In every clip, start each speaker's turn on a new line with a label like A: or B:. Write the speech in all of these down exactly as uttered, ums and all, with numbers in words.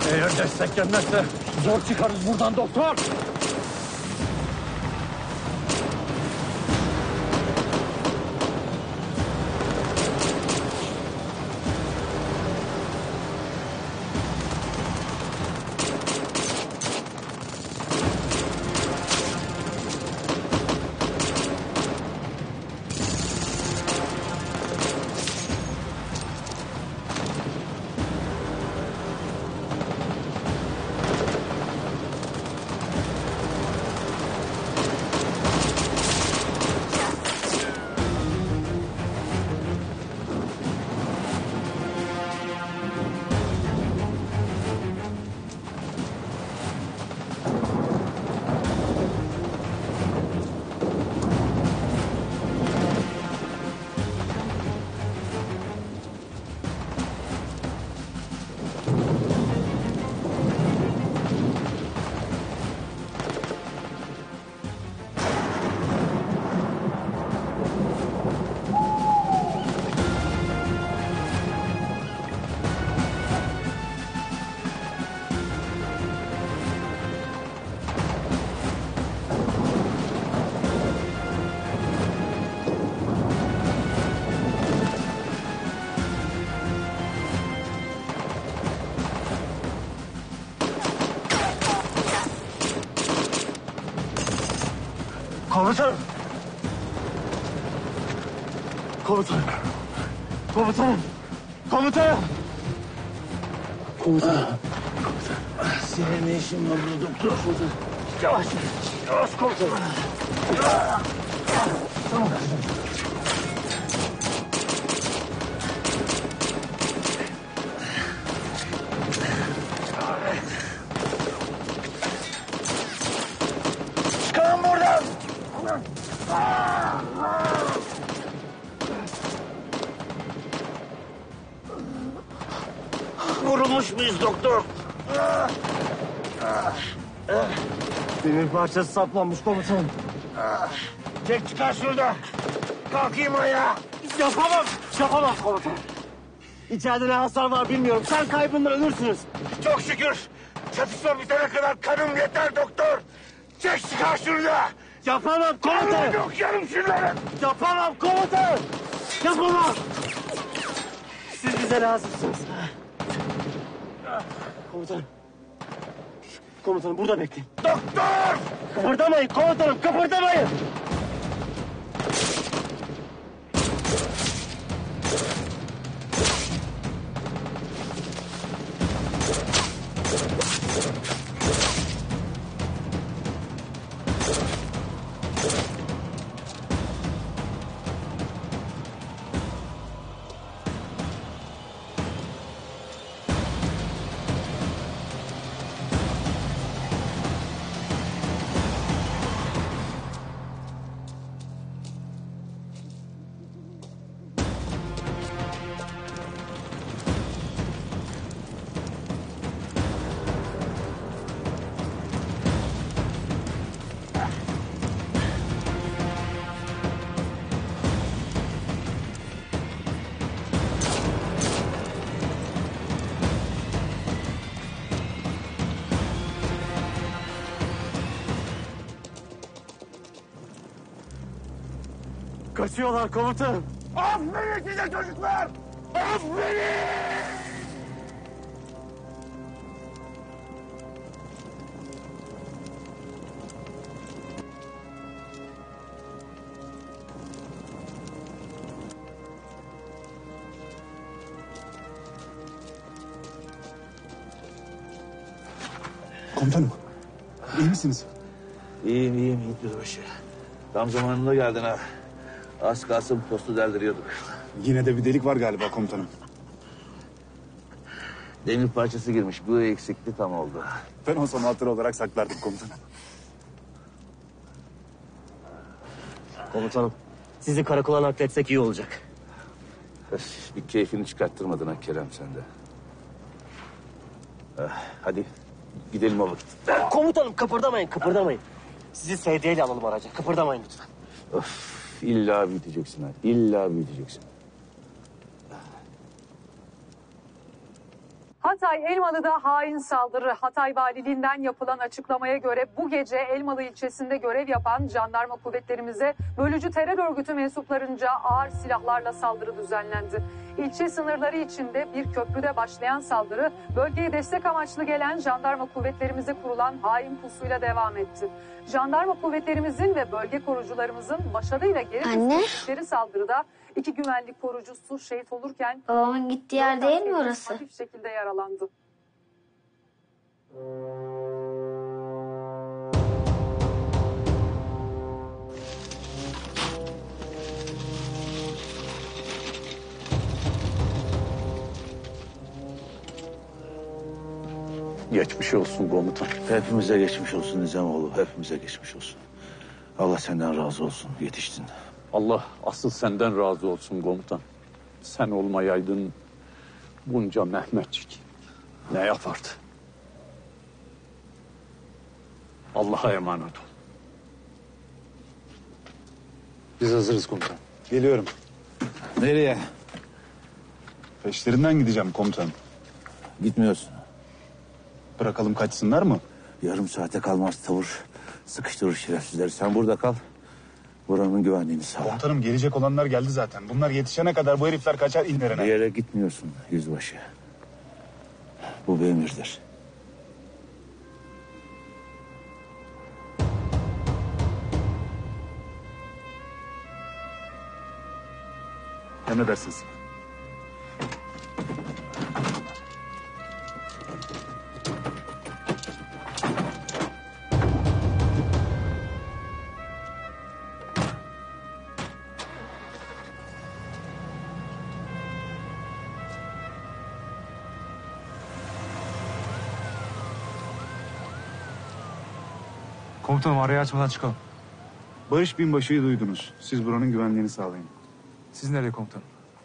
A: Eğer destek gelmezse zor çıkarız buradan doktor. Komutanım. Komutanım. Komutanım. Komutanım. Komutanım.
B: Senin ne işin var burada doktor?
A: Yavaş. Yavaş komutanım. Tamam.
B: Çıkalım buradan. Vurulmuş muyuz doktor?
A: Demir parçası saplanmış komutanım.
B: Çek çıkar şurada. Kalkayım ayağa.
A: Yapamam. Yapamam komutanım. İçeride ne hasar var bilmiyorum. Sen kaybından ölürsünüz.
B: Çok şükür. Çatışma bitene kadar kanım yeter doktor. Çek çıkar şurada.
A: Yapamam komutanım.
B: Yok yarım şunları.
A: Yapamam komutanım. Yapamam. Siz bize lazımsınız. Komutanım. Komutanım burada bekleyin.
B: Doktor!
A: Kıpırdamayın komutanım, kıpırdamayın. Kaçıyorlar komutanım.
B: Aferin size çocuklar! Aferin!
C: Komutanım, iyi misiniz?
B: İyiyim iyiyim Yüzbaşı. Tam zamanında geldin ha. Az kalsın postu deldiriyorduk.
C: Yine de bir delik var galiba komutanım.
B: Demir parçası girmiş. Bu eksikti tam oldu.
C: Ben o son hatıra olarak saklardım komutanım.
A: Komutanım, sizi karakola nakletsek iyi olacak.
B: Öf, bir keyfini çıkarttırmadın ha Kerem sen de. Ah, hadi gidelim o vakit.
A: Komutanım kıpırdamayın, kıpırdamayın. Sizi sedyeyle alalım araca. Kıpırdamayın lütfen.
B: Of, illa büyüteceksin ha. İlla büyüteceksin.
D: Hatay Elmalı'da hain saldırı. Hatay Valiliğinden yapılan açıklamaya göre bu gece Elmalı ilçesinde görev yapan jandarma kuvvetlerimize bölücü terör örgütü mensuplarınca ağır silahlarla saldırı düzenlendi. İlçe sınırları içinde bir köprüde başlayan saldırı bölgeye destek amaçlı gelen jandarma kuvvetlerimize kurulan hain pusuyla devam etti. Jandarma kuvvetlerimizin ve bölge korucularımızın başarıyla geri döndükleri saldırıda iki güvenlik korucusu şehit olurken
E: Babamın gittiği yer değil mi orası?
D: hafif şekilde yaralandı.
F: Geçmiş olsun komutan.
B: Hepimize geçmiş olsun Nizamoğlu. Hepimize geçmiş olsun. Allah senden razı olsun. Yetiştin.
F: Allah asıl senden razı olsun komutan. Sen olmayaydın bunca Mehmetçik ne yapardı? Allah'a emanet ol.
C: Biz hazırız komutan. Geliyorum.
B: Nereye?
C: Peşlerinden gideceğim komutanım.
B: Gitmiyorsun.
C: Bırakalım kaçsınlar mı?
B: Yarım saate kalmaz tavır. Sıkıştırır şerefsizleri. Sen burada kal. Buranın güvenliğini sağla.
C: Komutanım gelecek olanlar geldi zaten. Bunlar yetişene kadar bu herifler kaçar
B: Bir
C: inlerine.
B: yere gitmiyorsun yüzbaşı. Bu bir emirdir.
C: Emredersiniz.
G: Komutanım arayı açmadan çıkalım.
C: Barış Binbaşı'yı duydunuz. Siz buranın güvenliğini sağlayın.
G: Siz nereye komutanım?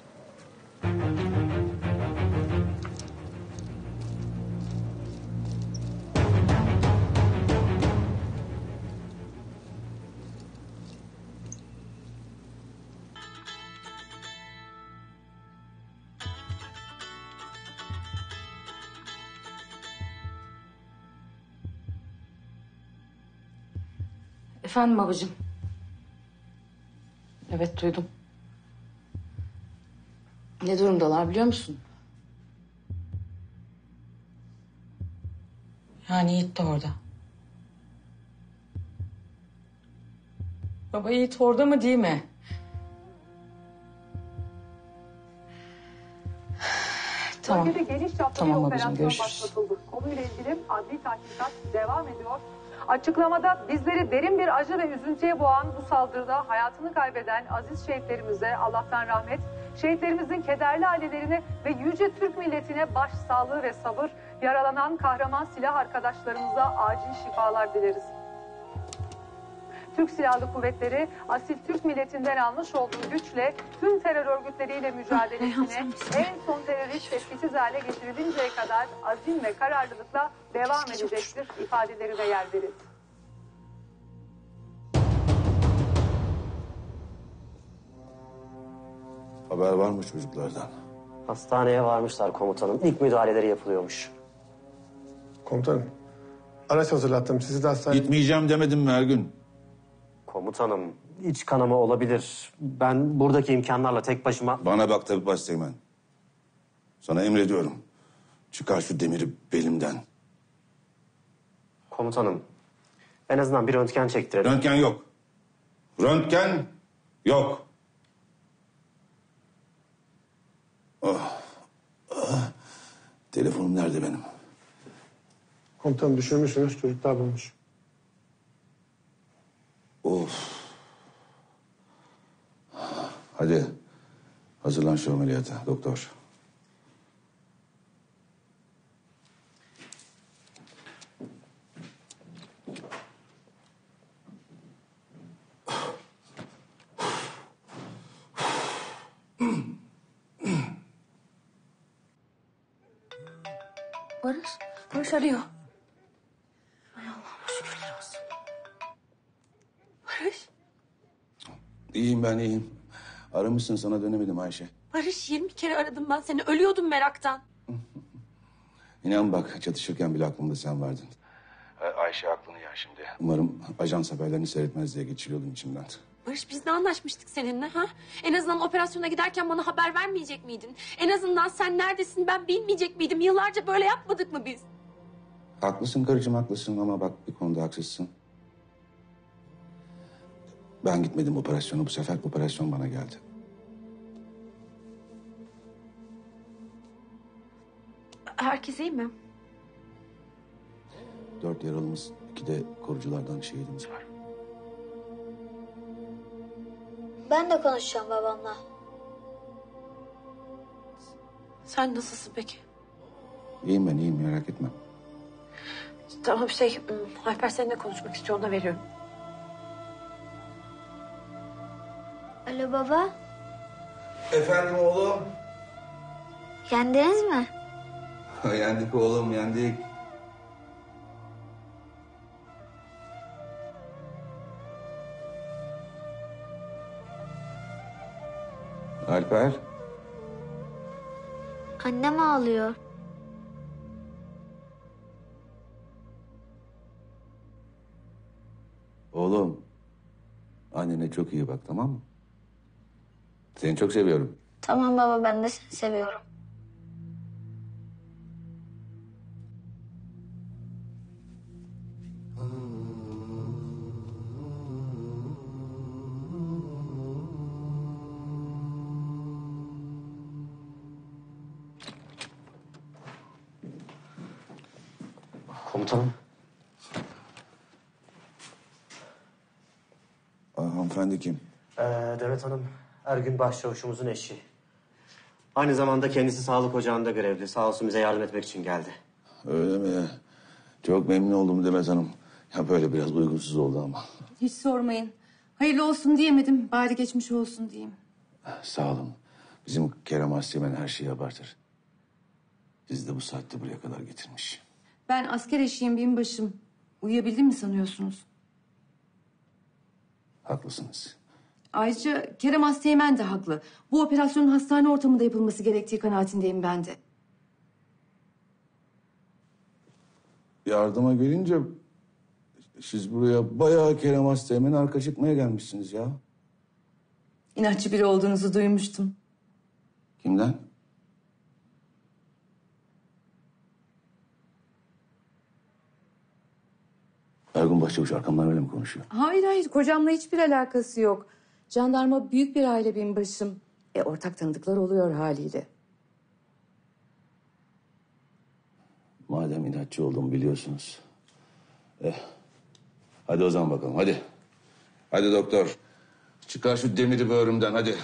H: Efendim babacığım. Evet duydum. Ne durumdalar biliyor musun? Yani Yiğit de orada. Baba Yiğit orada mı değil mi? Tamam.
D: Bölgede geniş çaplı
H: Tamam
D: bir
H: babacığım,
D: operasyon
H: görüşürüz.
D: başlatıldı. Konuyla ilgili adli tahkikat devam ediyor. Açıklamada bizleri derin bir acı ve üzüntüye boğan bu saldırıda hayatını kaybeden aziz şehitlerimize Allah'tan rahmet, şehitlerimizin kederli ailelerine ve yüce Türk milletine başsağlığı ve sabır, yaralanan kahraman silah arkadaşlarımıza acil şifalar dileriz. Türk Silahlı Kuvvetleri asil Türk milletinden almış olduğu güçle tüm terör örgütleriyle mücadelesine en son terörist etkisiz hale getirilinceye kadar azim ve kararlılıkla devam edecektir ifadeleri de yer verildi.
B: Haber var mı çocuklardan?
A: Hastaneye varmışlar komutanım. İlk müdahaleleri yapılıyormuş.
I: Komutanım, araç hazırlattım. Sizi de hastaneye...
B: Gitmeyeceğim demedim mi Ergün?
A: Komutanım, iç kanama olabilir. Ben buradaki imkanlarla tek başıma...
B: Bana bak tabii Başteğmen. Sana emrediyorum. Çıkar şu demiri belimden.
A: Komutanım, en azından bir röntgen çektirelim.
B: Röntgen yok. Röntgen yok. Oh. Ah. Telefonum nerede benim?
I: Komutanım düşürmüşsünüz, çocuklar bulmuş.
B: Of. Hadi hazırlan şu ameliyata doktor.
H: Barış, Barış arıyor. Ay Allah'ım şükürler olsun. Barış,
B: İyiyim ben iyiyim. Aramışsın sana dönemedim Ayşe.
J: Barış yirmi kere aradım ben seni. Ölüyordum meraktan. İnan bak çatışırken bile aklımda sen vardın. Ayşe aklını yer şimdi. Umarım ajans haberlerini seyretmez diye geçiriyordum içimden.
H: Barış biz ne anlaşmıştık seninle ha? En azından operasyona giderken bana haber vermeyecek miydin? En azından sen neredesin ben bilmeyecek miydim? Yıllarca böyle yapmadık mı biz?
J: Haklısın karıcığım haklısın ama bak bir konuda haksızsın. Ben gitmedim operasyona bu sefer operasyon bana geldi.
H: Herkes iyi mi?
J: Dört yaralımız, iki de koruculardan şehidimiz var.
E: Ben de konuşacağım babamla.
H: Sen nasılsın peki?
J: İyiyim ben iyiyim merak etme.
H: Tamam şey, Alper seninle konuşmak istiyor ona veriyorum.
E: Alo baba,
J: Efendim oğlum?
E: yendiniz mi?
J: Yendik oğlum yendik. Alper.
E: Annem ağlıyor.
J: Oğlum. Annene çok iyi bak tamam mı? Seni çok seviyorum.
E: Tamam baba, ben de seni seviyorum.
A: Komutanım.
J: Aa, hanımefendi kim?
A: Ee, Demet Hanım, Ergün Başçavuşumuzun eşi. Aynı zamanda kendisi sağlık ocağında görevli. Sağ olsun bize yardım etmek için geldi.
J: Öyle mi? Çok memnun oldum Demet Hanım. Ya böyle biraz uygunsuz oldu ama.
K: Hiç sormayın. Hayırlı olsun diyemedim. Bari geçmiş olsun diyeyim.
J: Sağ olun. Bizim Kerem Aslımen her şeyi abartır. Sizi de bu saatte buraya kadar getirmiş.
K: Ben asker eşiyim binbaşım. Uyuyabildim mi sanıyorsunuz?
J: Haklısınız.
K: Ayrıca Kerem Asteğmen de haklı. Bu operasyonun hastane ortamında yapılması gerektiği kanaatindeyim ben de.
J: Yardıma gelince siz buraya bayağı Kerem Aslımen'e arka çıkmaya gelmişsiniz ya.
K: İnatçı biri olduğunuzu duymuştum.
J: Kimden? Ergun Başçavuş arkamdan öyle mi konuşuyor?
K: Hayır hayır, kocamla hiçbir alakası yok. Jandarma büyük bir aile binbaşım. E ortak tanıdıklar oluyor haliyle.
J: Madem inatçı olduğumu biliyorsunuz. Eh, hadi o zaman bakalım hadi. Hadi doktor. Çıkar şu demiri böğrümden hadi.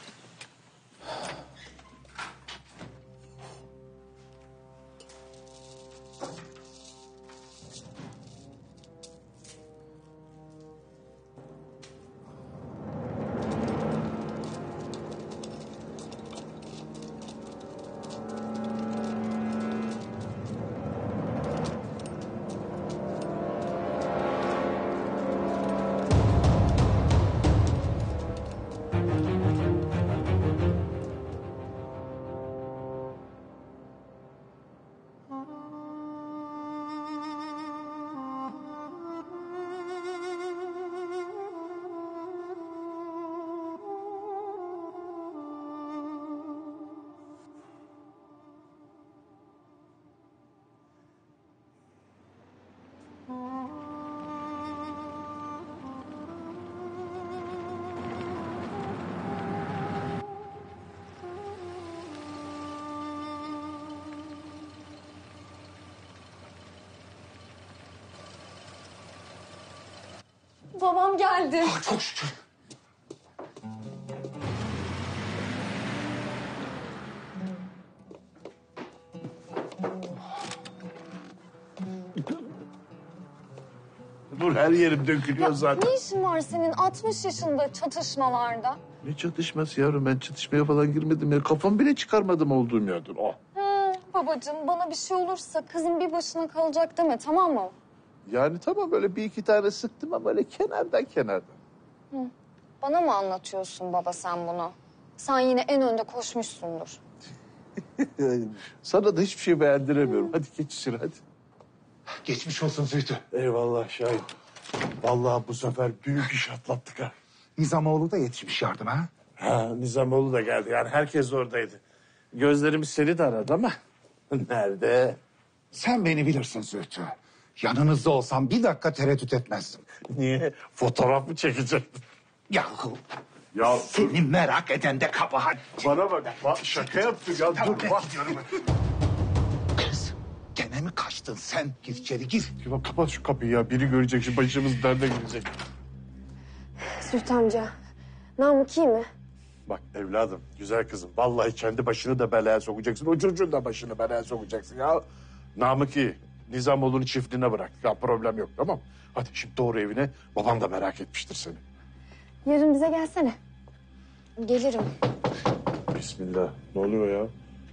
H: Babam geldi.
J: Çok şükür.
B: Dur her yerim dökülüyor zaten.
L: Ne işin var senin altmış yaşında çatışmalarda?
B: Ne çatışması yavrum ben çatışmaya falan girmedim ya. Kafam bile çıkarmadım olduğum yerden. Oh.
L: Hı, babacığım bana bir şey olursa kızım bir başına kalacak deme tamam mı?
B: Yani tamam böyle bir iki tane sıktım ama böyle kenardan kenardan.
L: Hı. Bana mı anlatıyorsun baba sen bunu? Sen yine en önde koşmuşsundur.
B: Sana da hiçbir şey beğendiremiyorum. Hadi geç içeri hadi.
I: Geçmiş olsun Zühtü.
B: Eyvallah Şahin. Vallahi bu sefer büyük iş atlattık ha.
M: Nizamoğlu da yetişmiş yardıma.
B: Ha, Nizamoğlu da geldi. Yani herkes oradaydı. Gözlerimiz seni de aradı ama nerede?
M: Sen beni bilirsin Zühtü. Yanınızda olsam bir dakika tereddüt etmezdim.
B: Niye? Fotoğraf mı çekecektin?
M: Yahu
B: Ya
M: seni merak eden de kabahat.
B: bana bak, bak şaka yaptın ya.
M: Tamam,
B: Dur
M: ben
B: bak.
M: gidiyorum. Kız gene mi kaçtın sen? Gir içeri gir.
B: Ya kapat şu kapıyı ya. Biri görecek, şu başımız derde girecek.
L: Zühtü amca. Namık iyi mi?
B: Bak evladım, güzel kızım. Vallahi kendi başını da belaya sokacaksın. O çocuğun da başını belaya sokacaksın ya. Namık iyi. Nizamoğlu'nu çiftliğine bırak. Ya problem yok, tamam mı? Hadi şimdi doğru evine. Babam da merak etmiştir seni.
L: Yarın bize gelsene. Gelirim.
B: Bismillah. Ne oluyor ya?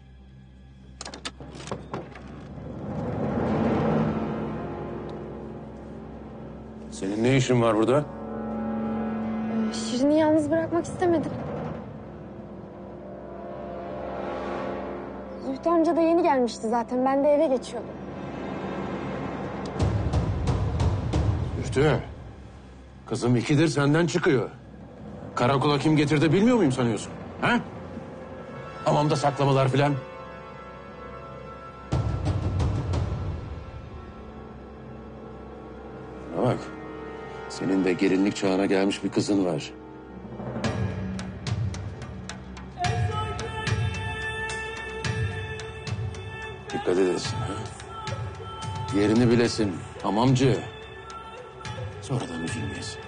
J: Senin ne işin var burada?
L: Ee, Şirin'i yalnız bırakmak istemedim. Zühtü amca da yeni gelmişti zaten. Ben de eve geçiyordum.
J: Üftü. Kızım ikidir senden çıkıyor. Karakola kim getirdi bilmiyor muyum sanıyorsun? Ha? Hamamda saklamalar filan. Bana bak. Senin de gelinlik çağına gelmiş bir kızın var. Dikkat edesin. Ha? Yerini bilesin. Hamamcı. Sonradan üzülmeyesin.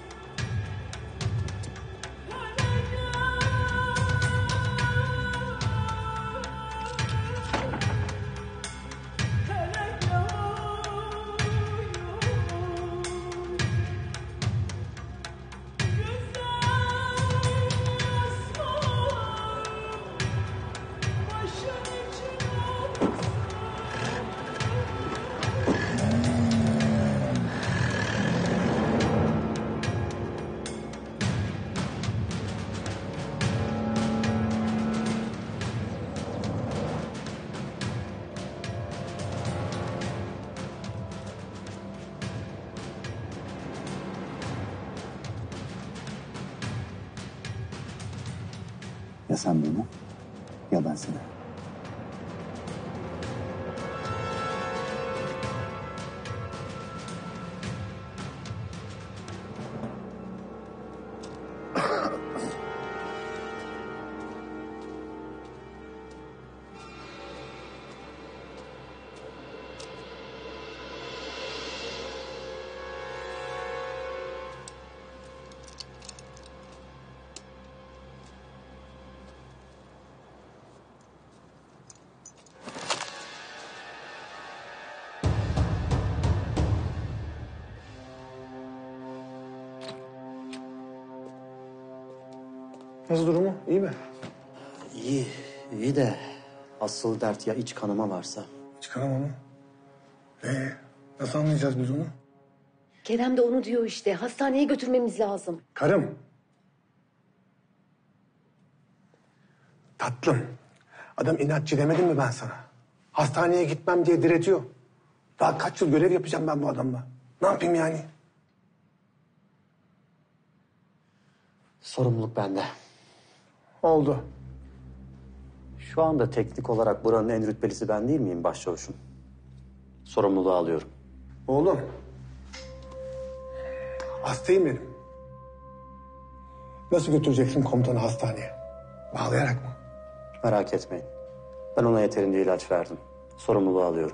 M: Ya sen beni ya ben seni.
I: Nasıl durumu? İyi mi?
A: İyi, iyi de asıl dert ya iç kanama varsa.
I: Çıkaramam ama. Ee, nasıl anlayacağız biz onu?
K: Kerem de onu diyor işte. Hastaneye götürmemiz lazım.
I: Karım. Tatlım. Adam inatçı demedim mi ben sana? Hastaneye gitmem diye diretiyor. Daha kaç yıl görev yapacağım ben bu adamla. Ne yapayım yani?
A: Sorumluluk bende.
I: Oldu.
A: Şu anda teknik olarak buranın en rütbelisi ben değil miyim başçavuşum? Sorumluluğu alıyorum.
I: Oğlum. Hastayım benim. Nasıl götüreceksin komutanı hastaneye? Bağlayarak mı?
A: Merak etmeyin. Ben ona yeterince ilaç verdim. Sorumluluğu alıyorum.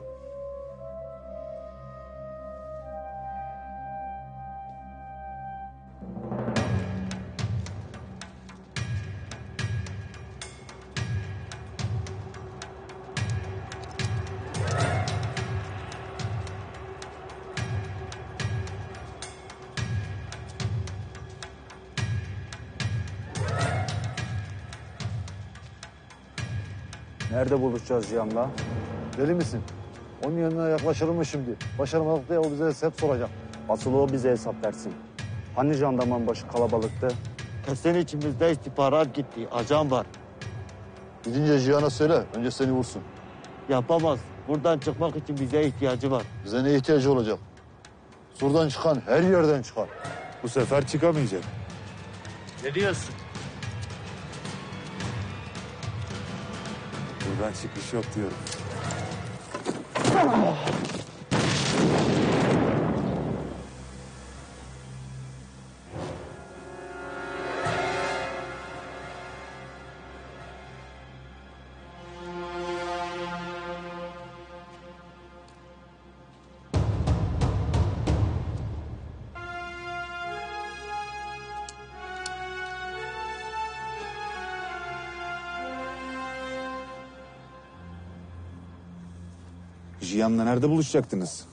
C: Nerede buluşacağız Cihan'la? Deli misin? Onun yanına yaklaşır mı şimdi? Başaramadık diye o bize hesap soracak. Asıl o bize hesap versin. Hani jandarmanın başı kalabalıktı?
N: Kesin içimizde istihbarat gitti. Ajan var.
C: Gidince Cihan'a söyle, önce seni vursun.
A: Yapamaz. Buradan çıkmak için bize ihtiyacı var.
C: Bize ne ihtiyacı olacak? Surdan çıkan her yerden çıkar.
M: Bu sefer çıkamayacak.
A: Ne diyorsun?
M: Buradan çıkış yok diyorum. Cihan'la nerede buluşacaktınız?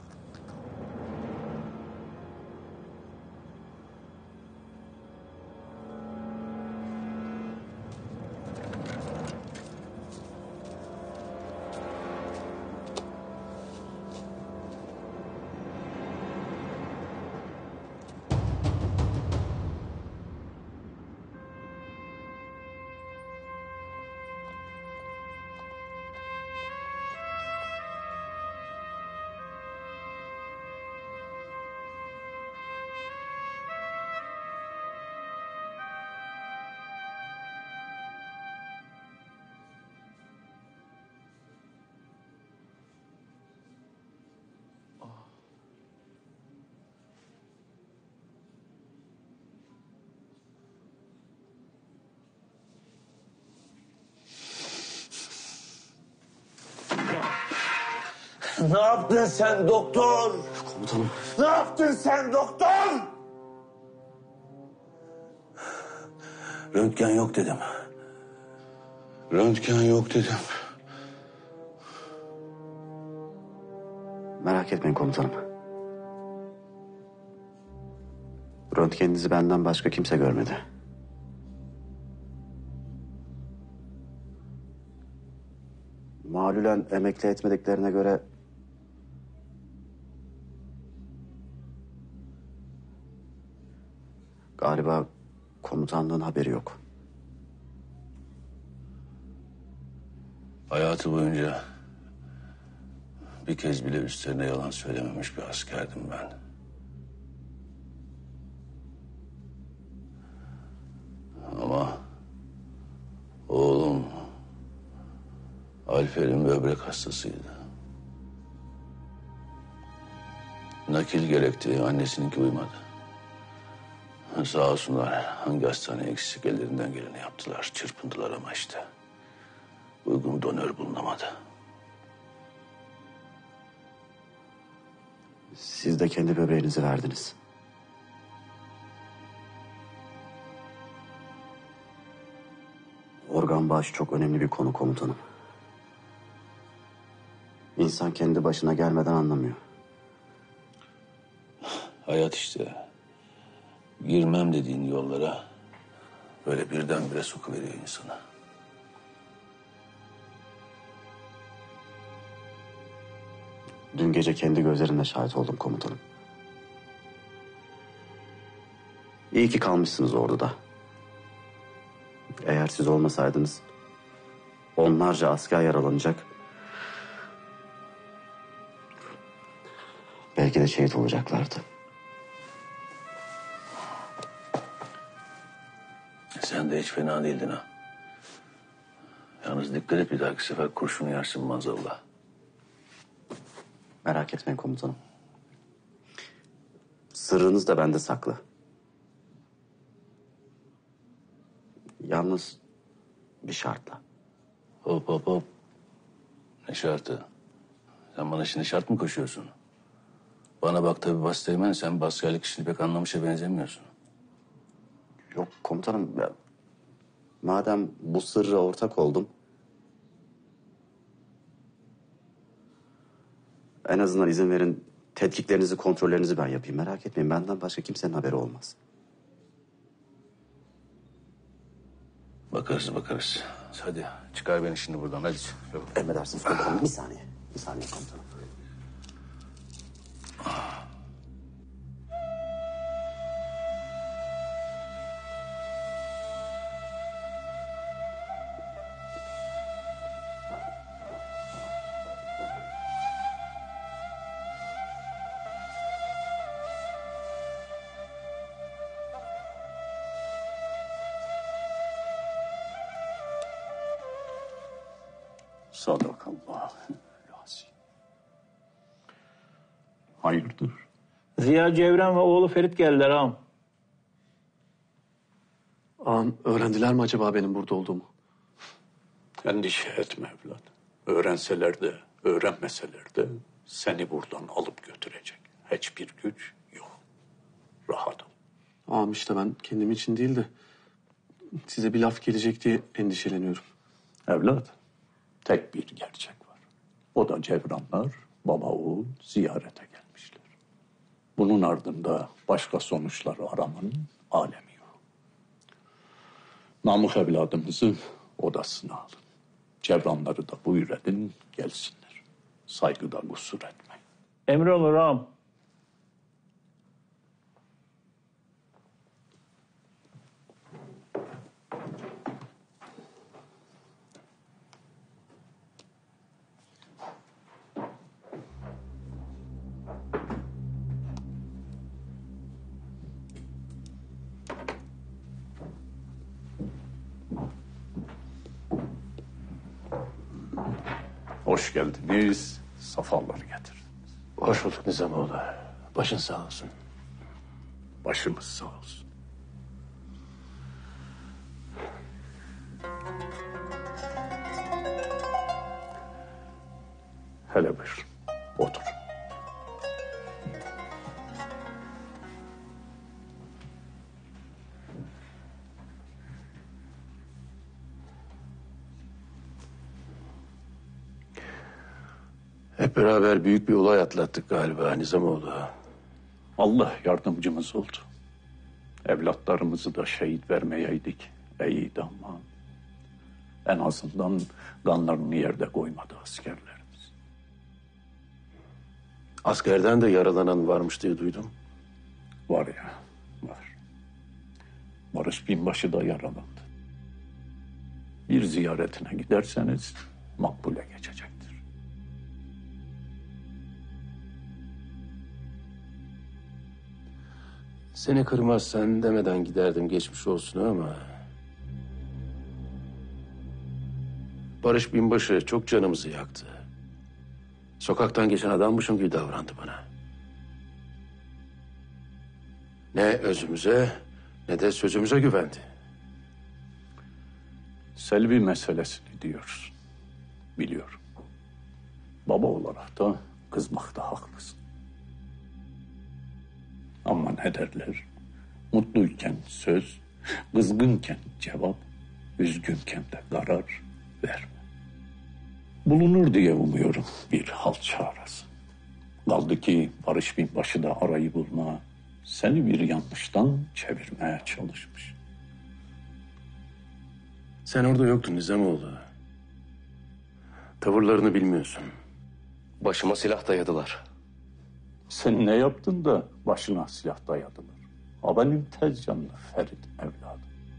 N: Ne yaptın sen doktor?
A: Komutanım.
N: Ne yaptın sen doktor? Röntgen yok dedim. Röntgen yok dedim.
A: Merak etmeyin komutanım. Röntgeninizi benden başka kimse görmedi. Malulen emekli etmediklerine göre galiba komutanlığın haberi yok.
J: Hayatı boyunca bir kez bile üstlerine yalan söylememiş bir askerdim ben. Ama oğlum Alper'in böbrek hastasıydı. Nakil gerekti, annesininki uymadı. Sağ olsunlar hangi hastaneye eksik ellerinden geleni yaptılar, çırpındılar ama işte uygun donör bulunamadı.
A: Siz de kendi böbreğinizi verdiniz. Organ bağışı çok önemli bir konu komutanım. İnsan kendi başına gelmeden anlamıyor.
J: Hayat işte. Girmem dediğin yollara böyle birdenbire sokuveriyor insana.
A: Dün gece kendi gözlerimle şahit oldum komutanım. İyi ki kalmışsınız orduda. Eğer siz olmasaydınız onlarca asker yaralanacak. Belki de şehit olacaklardı.
J: Sen de hiç fena değildin ha. Yalnız dikkat et bir dahaki sefer kurşunu yersin maazallah.
A: Merak etmeyin komutanım. Sırrınız da bende saklı. Yalnız bir şartla.
J: Hop hop hop. Ne şartı? Sen bana şimdi şart mı koşuyorsun? Bana bak tabii Basteymen, sen askerlik işini pek anlamışa benzemiyorsun.
A: Yok komutanım. Ya, madem bu sırra ortak oldum. En azından izin verin tetkiklerinizi, kontrollerinizi ben yapayım. Merak etmeyin, benden başka kimsenin haberi olmaz.
J: Bakarız bakarız. Hadi çıkar beni şimdi buradan hadi. Yok.
A: Emredersiniz komutanım. Bir saniye. Bir saniye komutanım.
F: Sadakallah. Hayırdır?
O: Ziya Cevren ve oğlu Ferit geldiler ağam.
P: Ağam öğrendiler mi acaba benim burada olduğumu?
F: Endişe etme evlat. Öğrenseler de, öğrenmeseler de seni buradan alıp götürecek. Hiçbir güç yok. Rahat ol.
P: Ağam işte ben kendim için değil de size bir laf gelecek diye endişeleniyorum.
F: Evlat, tek bir gerçek var. O da Cevranlar baba oğul ziyarete gelmişler. Bunun ardında başka sonuçlar aramanın alemi yok. Namık evladımızı odasına alın. Cevranları da buyur edin gelsinler. Saygıda kusur etmeyin.
O: Emrolur ağam.
F: Hoş geldiniz, safalar getirdiniz.
A: Hoş bulduk Nizamoğlu. Başın sağ olsun.
F: Başımız sağ olsun. Hele buyur, otur.
J: Hep beraber büyük bir olay atlattık galiba Nizamoğlu.
F: Allah yardımcımız oldu. Evlatlarımızı da şehit vermeyeydik. İyiydi ama en azından kanlarını yerde koymadı askerlerimiz.
J: Askerden de yaralanan varmış diye duydum.
F: Var ya, var. Barış Binbaşı da yaralandı. Bir ziyaretine giderseniz makbule geçecektir.
J: Seni kırmazsan demeden giderdim geçmiş olsun ama... Barış Binbaşı çok canımızı yaktı. Sokaktan geçen adammışım gibi davrandı bana. Ne özümüze ne de sözümüze güvendi.
F: Selvi meselesini diyoruz. Biliyorum. Baba olarak da kızmakta haklısın. Ama ne derler? Mutluyken söz, kızgınken cevap, üzgünken de karar verme. Bulunur diye umuyorum bir hal çaresi. Kaldı ki Barış Binbaşı da arayı bulma, seni bir yanlıştan çevirmeye çalışmış.
J: Sen orada yoktun Nizamoğlu. Tavırlarını bilmiyorsun. Başıma silah dayadılar.
F: Sen ne yaptın da başına silah dayadılar? Ha benim tez canlı Ferit evladım.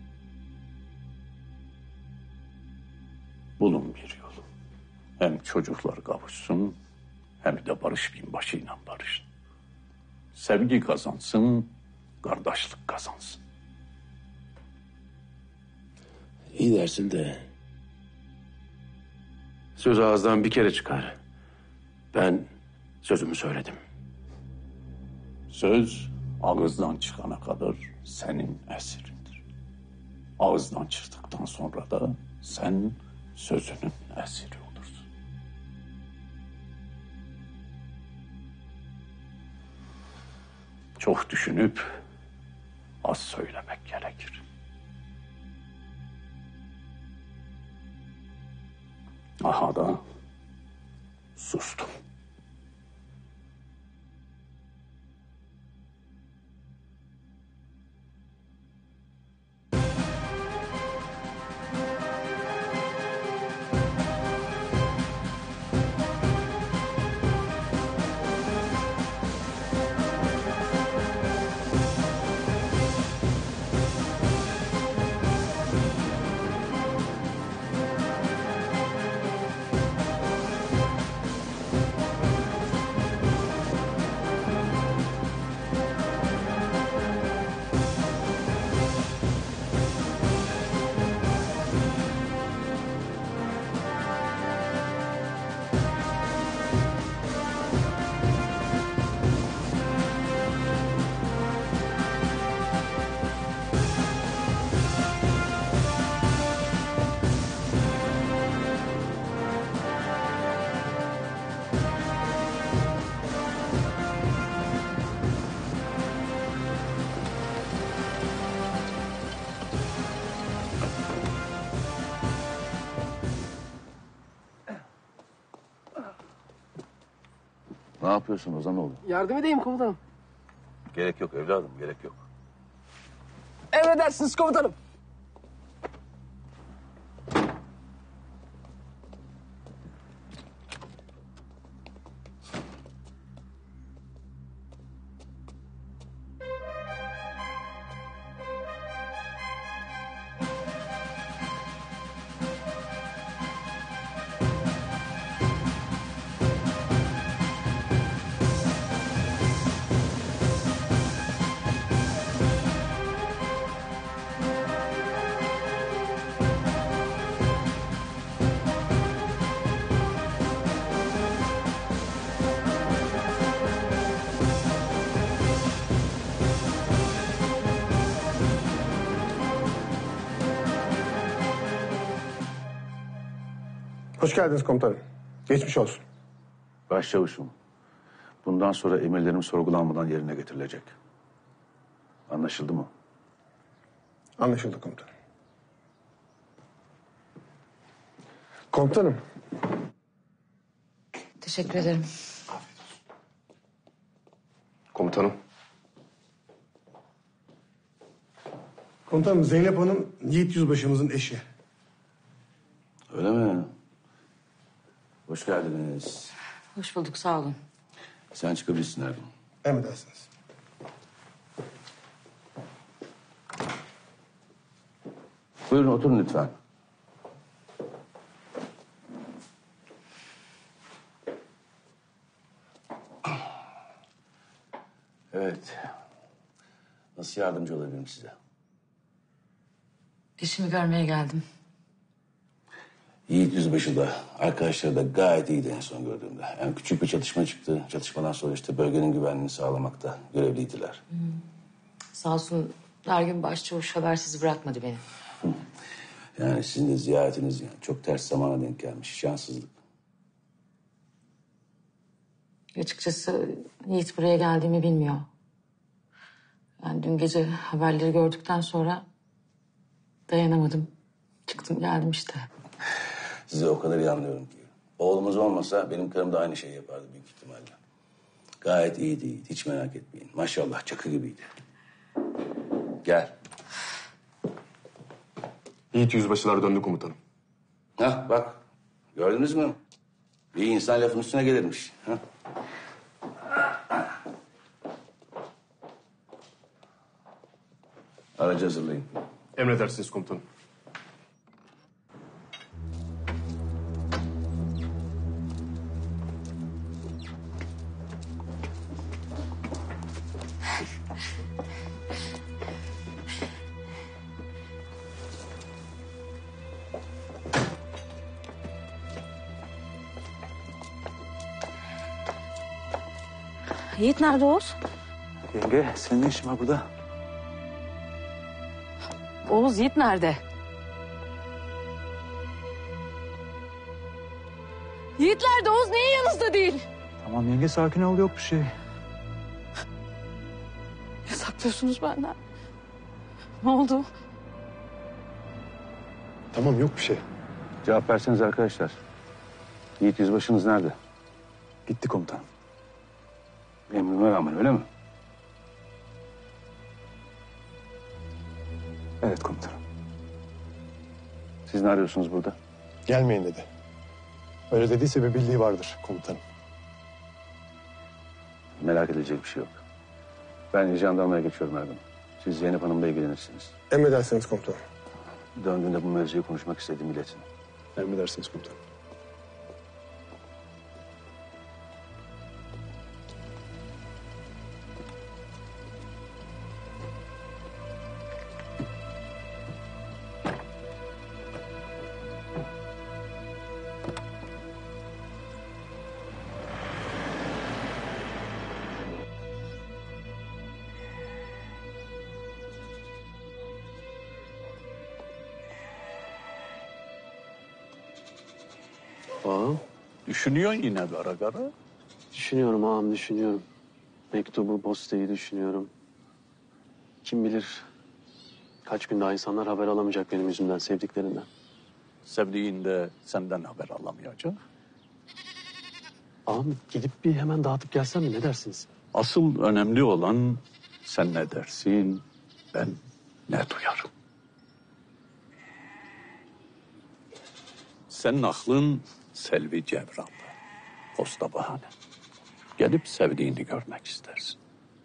F: Bulun bir yol. Hem çocuklar kavuşsun hem de Barış Binbaşı'yla barışsın. Sevgi kazansın, kardeşlik kazansın.
J: İyi dersin de... Söz ağızdan bir kere çıkar. Ben sözümü söyledim.
F: Söz ağızdan çıkana kadar senin esirindir. Ağızdan çıktıktan sonra da sen sözünün esiri olursun. Çok düşünüp az söylemek gerekir. Aha da sustum.
J: Ne yapıyorsun Ozanoğlu?
Q: Yardım edeyim komutanım.
J: Gerek yok evladım, gerek yok.
Q: Emredersiniz komutanım.
I: Hoş geldiniz komutanım. Geçmiş olsun.
J: Başçavuşum, bundan sonra emirlerim sorgulanmadan yerine getirilecek. Anlaşıldı mı?
I: Anlaşıldı komutanım. Komutanım.
K: Teşekkür ederim.
I: Komutanım. Komutanım Zeynep Hanım Yiğit Yüzbaşımızın eşi.
J: Öyle mi? Hoş geldiniz.
K: Hoş bulduk, sağ olun.
J: Sen çıkabilirsin Ergun.
I: Emredersiniz.
J: Buyurun oturun lütfen. Evet. Nasıl yardımcı olabilirim size?
K: Eşimi görmeye geldim.
J: Yiğit Yüzbaşı da arkadaşları da gayet iyiydi en son gördüğümde. Yani küçük bir çatışma çıktı. Çatışmadan sonra işte bölgenin güvenliğini sağlamakta görevliydiler.
K: Hmm. Sağ olsun Ergün Başçavuş habersiz bırakmadı beni.
J: Yani sizin de ziyaretiniz yani çok ters zamana denk gelmiş. Şanssızlık.
K: Açıkçası Yiğit buraya geldiğimi bilmiyor. Yani dün gece haberleri gördükten sonra dayanamadım. Çıktım geldim işte.
J: Size o kadar iyi anlıyorum ki. Oğlumuz olmasa benim karım da aynı şeyi yapardı büyük ihtimalle. Gayet iyiydi Yiğit. Hiç merak etmeyin. Maşallah çakı gibiydi. Gel.
I: Yiğit Yüzbaşılar döndü komutanım.
J: Hah bak. Gördünüz mü? İyi insan lafın üstüne gelirmiş. Hah. Aracı hazırlayın.
I: Emredersiniz komutanım.
K: Yiğit nerede Oğuz?
C: Yenge senin ne işin var burada?
K: Oğuz Yiğit nerede? Yiğit nerede Oğuz? Niye yanınızda değil?
C: Tamam yenge sakin ol yok bir şey.
K: Ne saklıyorsunuz benden? Ne oldu?
I: Tamam yok bir şey.
J: Cevap verseniz arkadaşlar. Yiğit Yüzbaşınız nerede?
C: Gitti komutanım.
J: Emrime rağmen öyle mi?
C: Evet komutanım.
J: Siz ne arıyorsunuz burada?
I: Gelmeyin dedi. Öyle dediyse bir bildiği vardır komutanım.
J: Merak edilecek bir şey yok. Ben jandarmaya geçiyorum Ergun. Siz Zeynep Hanım'la ilgilenirsiniz.
I: Emredersiniz komutanım.
J: Döndüğünde bu mevzuyu konuşmak istediğimi iletin.
I: Emredersiniz komutanım.
P: Ağam.
F: Düşünüyorsun yine gara gara.
P: Düşünüyorum ağam düşünüyorum. Mektubu, postayı düşünüyorum. Kim bilir kaç gün daha insanlar haber alamayacak benim yüzümden, sevdiklerinden.
F: Sevdiğinde senden haber alamayacak.
P: Ağam gidip bir hemen dağıtıp gelsem mi? Ne dersiniz?
F: Asıl önemli olan sen ne dersin, ben ne duyarım. Senin aklın Selvi Cevran'da. Posta bahane. Gelip sevdiğini görmek istersin.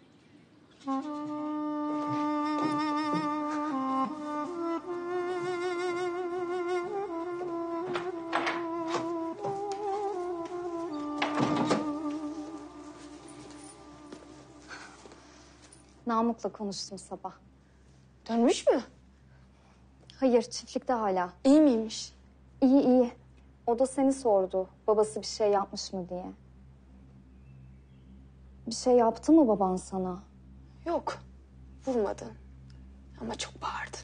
L: Namık'la konuştum sabah. Dönmüş mü? Hayır, çiftlikte hala. İyi miymiş? İyi iyi. O da seni sordu. Babası bir şey yapmış mı diye. Bir şey yaptı mı baban sana?
Q: Yok, vurmadı. Ama çok bağırdı.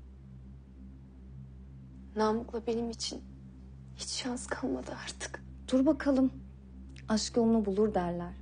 Q: Namık'la benim için hiç şans kalmadı artık.
L: Dur bakalım. Aşk yolunu bulur derler.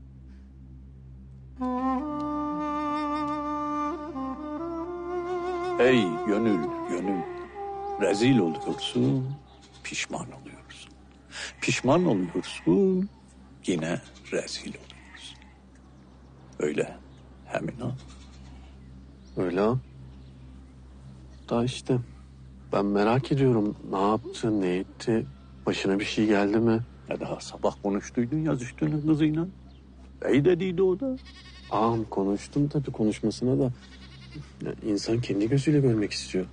F: Ey gönül, gönül, rezil oluyorsun, pişman oluyorsun. Pişman oluyorsun, yine rezil oluyorsun. Öyle hemen ha.
P: Öyle ağam. Daha işte ben merak ediyorum. Ne yaptı, ne etti? Başına bir şey geldi mi?
F: Ya daha sabah konuştuydun yazıştığının kızıyla. Ey dediydi o da.
P: Ağam konuştum tabii konuşmasına da. Ya insan kendi gözüyle görmek istiyor.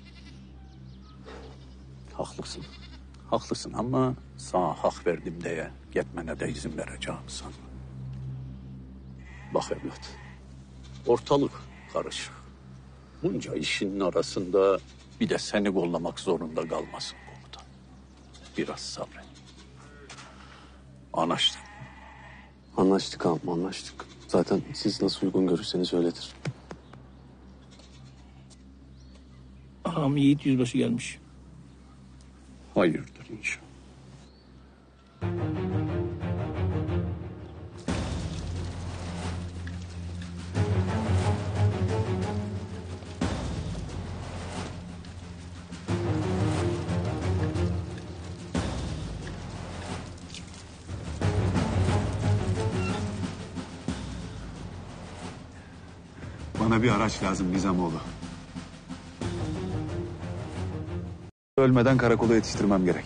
F: Haklısın. Haklısın ama sana hak verdim diye gitmene de izin vereceğim sana. Bak evlat, ortalık karışık. Bunca işin arasında bir de seni kollamak zorunda kalmasın komutan. Biraz sabret. Anlaştık.
P: Anlaştık ağam, anlaştık. Zaten siz nasıl uygun görürseniz öyledir.
O: Ağam Yiğit Yüzbaşı gelmiş.
F: Hayırdır inşallah.
C: Bana bir araç lazım Nizamoğlu. Ölmeden karakola yetiştirmem gerek.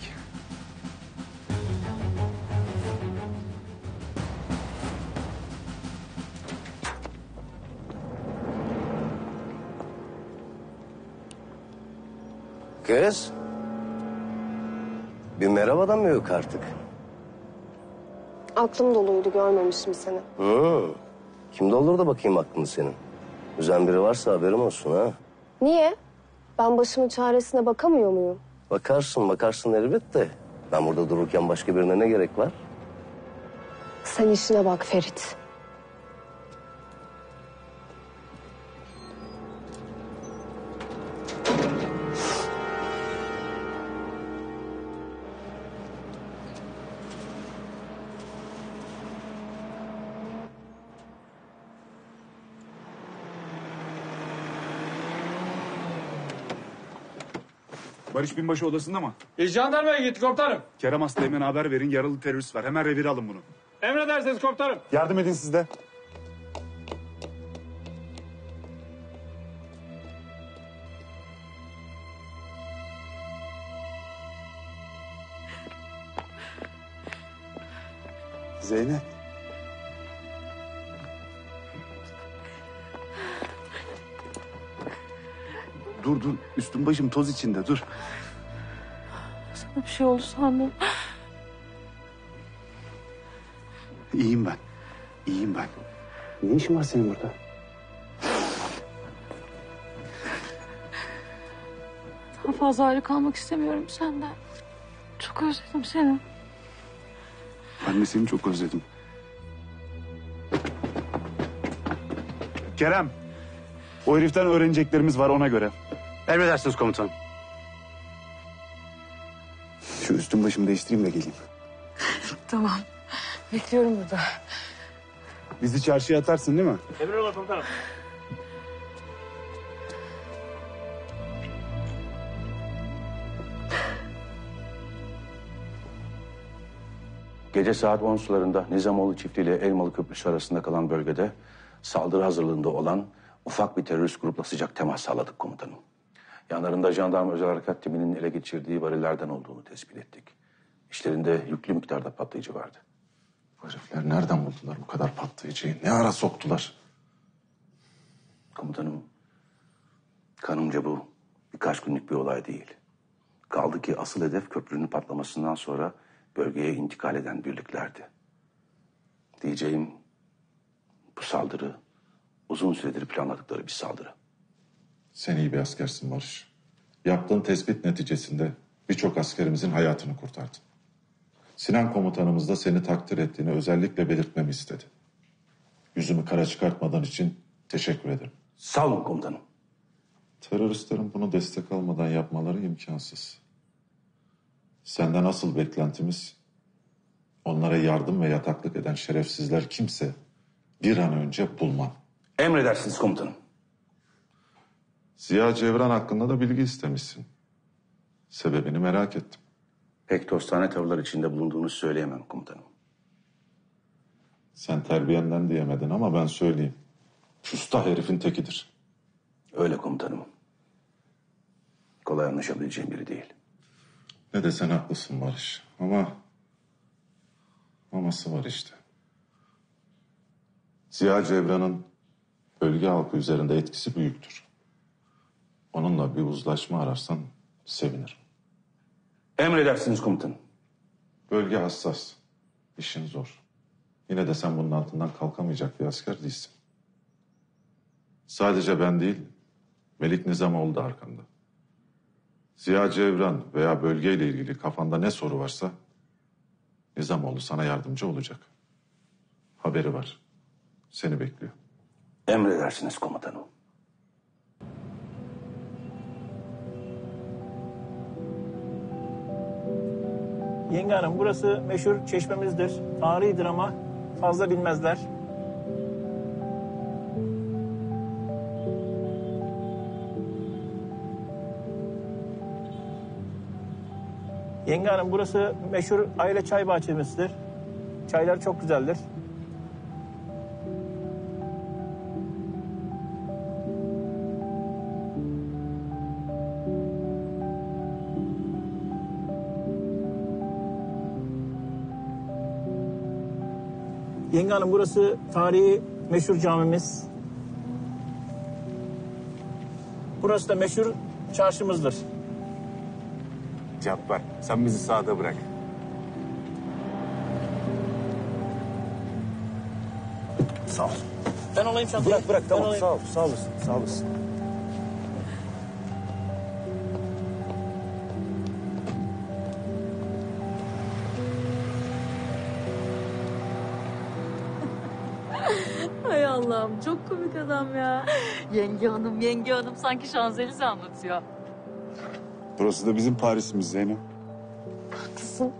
R: Kız. Bir merhabadan mı yok artık?
Q: Aklım doluydu, görmemişim seni.
R: Hı. Kim doldurdu bakayım aklını senin? Üzen biri varsa haberim olsun ha.
Q: Niye? Ben başımın çaresine bakamıyor muyum?
R: Bakarsın bakarsın elbette. Ben burada dururken başka birine ne gerek var?
Q: Sen işine bak Ferit.
C: Barış Binbaşı odasında mı?
S: Biz jandarmaya gittik komutanım.
C: Kerem Aslı'ya haber verin. Yaralı terörist var. Hemen revire alın bunu.
S: Emredersiniz komutanım.
C: Yardım edin siz de. Zeynep. Dur dur. Üstüm başım toz içinde dur.
H: Sana bir şey oldu sandım.
C: İyiyim ben. İyiyim ben.
P: Ne işin var senin burada?
H: Daha fazla ayrı kalmak istemiyorum senden. Çok özledim seni.
C: Ben de seni çok özledim. Kerem. O heriften öğreneceklerimiz var ona göre.
A: Emredersiniz komutanım.
C: Şu üstüm başımı değiştireyim de geleyim.
H: Tamam. Bekliyorum burada.
C: Bizi çarşıya atarsın değil mi?
O: Emrollah komutanım.
J: Gece saat on sularında Nizamoğlu çiftliği ile Elmalı Köprüsü arasında kalan bölgede saldırı hazırlığında olan ufak bir terörist grupla sıcak temas sağladık komutanım. Yanlarında jandarma özel harekat timinin ele geçirdiği varillerden olduğunu tespit ettik. İşlerinde yüklü miktarda patlayıcı vardı.
B: Bu herifler nereden buldular bu kadar patlayıcıyı? Ne ara soktular?
J: Komutanım, kanımca bu birkaç günlük bir olay değil. Kaldı ki asıl hedef köprünün patlamasından sonra bölgeye intikal eden birliklerdi. Diyeceğim, bu saldırı uzun süredir planladıkları bir saldırı.
B: Sen iyi bir askersin Barış. Yaptığın tespit neticesinde birçok askerimizin hayatını kurtardın. Sinan komutanımız da seni takdir ettiğini özellikle belirtmemi istedi. Yüzümü kara çıkartmadan için teşekkür ederim.
J: Sağ olun komutanım.
B: Teröristlerin bunu destek almadan yapmaları imkansız. Senden asıl beklentimiz onlara yardım ve yataklık eden şerefsizler kimse bir an önce bulman.
J: Emredersiniz komutanım.
B: Ziya Cevran hakkında da bilgi istemişsin. Sebebini merak ettim.
J: Pek dostane tavırlar içinde bulunduğunu söyleyemem komutanım.
B: Sen terbiyenden diyemedin ama ben söyleyeyim. Küstah herifin tekidir.
J: Öyle komutanım. Kolay anlaşabileceğim biri değil.
B: Ne desen haklısın Barış. Ama... Aması var işte. Ziya Cevran'ın bölge halkı üzerinde etkisi büyüktür. Onunla bir uzlaşma ararsan sevinirim.
J: Emredersiniz komutanım.
B: Bölge hassas. İşin zor. Yine de sen bunun altından kalkamayacak bir asker değilsin. Sadece ben değil, Melik Nizamoğlu da arkanda. Ziya Cevran veya bölgeyle ilgili kafanda ne soru varsa Nizamoğlu sana yardımcı olacak. Haberi var. Seni bekliyor.
J: Emredersiniz komutanım.
O: Yenge hanım burası meşhur çeşmemizdir. Tarihidir ama fazla bilmezler. Yenge hanım burası meşhur aile çay bahçemizdir. Çaylar çok güzeldir. Yenge hanım burası tarihi meşhur camimiz. Burası da meşhur çarşımızdır.
C: Cabbar, sen bizi sağda bırak.
O: Sağ ol. Ben olayım çantayı.
C: Bırak bırak tamam
O: Ben
C: sağ ol, sağ olasın, sağ olasın.
T: Hay Allah'ım çok komik adam ya. Yenge hanım, yenge hanım sanki Şanzelize anlatıyor.
C: Burası da bizim Paris'imiz Zeynep.
Q: Haklısın.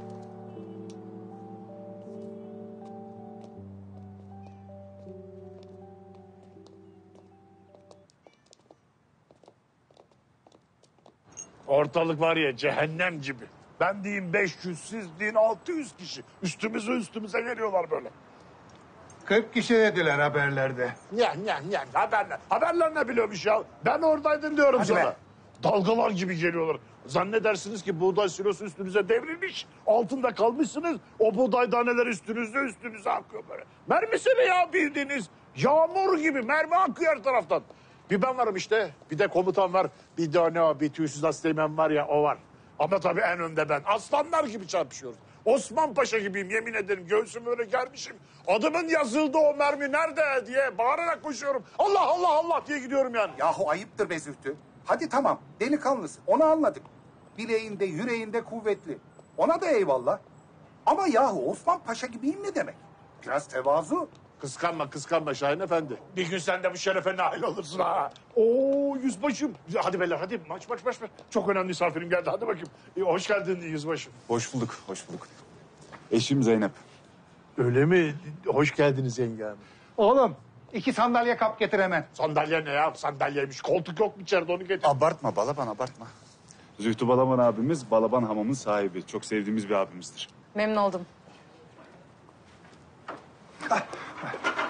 B: Ortalık var ya cehennem gibi. Ben diyeyim beş yüz, siz deyin altı yüz kişi. Üstümüze üstümüze geliyorlar böyle.
N: kırk kişi dediler haberlerde.
B: Ya ya ya haberler. Haberler ne biliyormuş ya? Ben oradaydım diyorum
N: Hadi
B: sana.
N: be.
B: Dalgalar gibi geliyorlar. Zannedersiniz ki buğday silosu üstünüze devrilmiş. Altında kalmışsınız. O buğday taneleri üstünüzde üstünüze akıyor böyle. Mermisi mi ya bildiğiniz? Yağmur gibi mermi akıyor her taraftan. Bir ben varım işte. Bir de komutan var. Bir de o ne o bir tüysüz asteğmen var ya o var. Ama tabii en önde ben. Aslanlar gibi çarpışıyoruz. Osman Paşa gibiyim yemin ederim. Göğsümü öyle germişim. Adımın yazıldı o mermi nerede diye bağırarak koşuyorum. Allah Allah Allah diye gidiyorum yani.
M: Yahu ayıptır be Zühtü. Hadi tamam delikanlısın onu anladık. Bileğinde yüreğinde kuvvetli. Ona da eyvallah. Ama yahu Osman Paşa gibiyim ne demek? Biraz tevazu.
B: Kıskanma kıskanma Şahin Efendi. Bir gün sen de bu şerefe nail olursun ha. Oo yüzbaşım. Hadi beyler hadi maç maç maç. maç. Çok önemli misafirim geldi hadi bakayım. Ee, hoş geldin yüzbaşım.
C: Hoş bulduk, hoş bulduk. Eşim Zeynep.
B: Öyle mi? Hoş geldiniz yenge hanım.
N: Oğlum iki sandalye kap getir hemen.
B: Sandalye ne ya? Sandalyeymiş. Koltuk yok mu içeride onu getir.
C: Abartma Balaban, abartma. Zühtü Balaban abimiz Balaban Hamam'ın sahibi. Çok sevdiğimiz bir abimizdir.
K: Memnun oldum.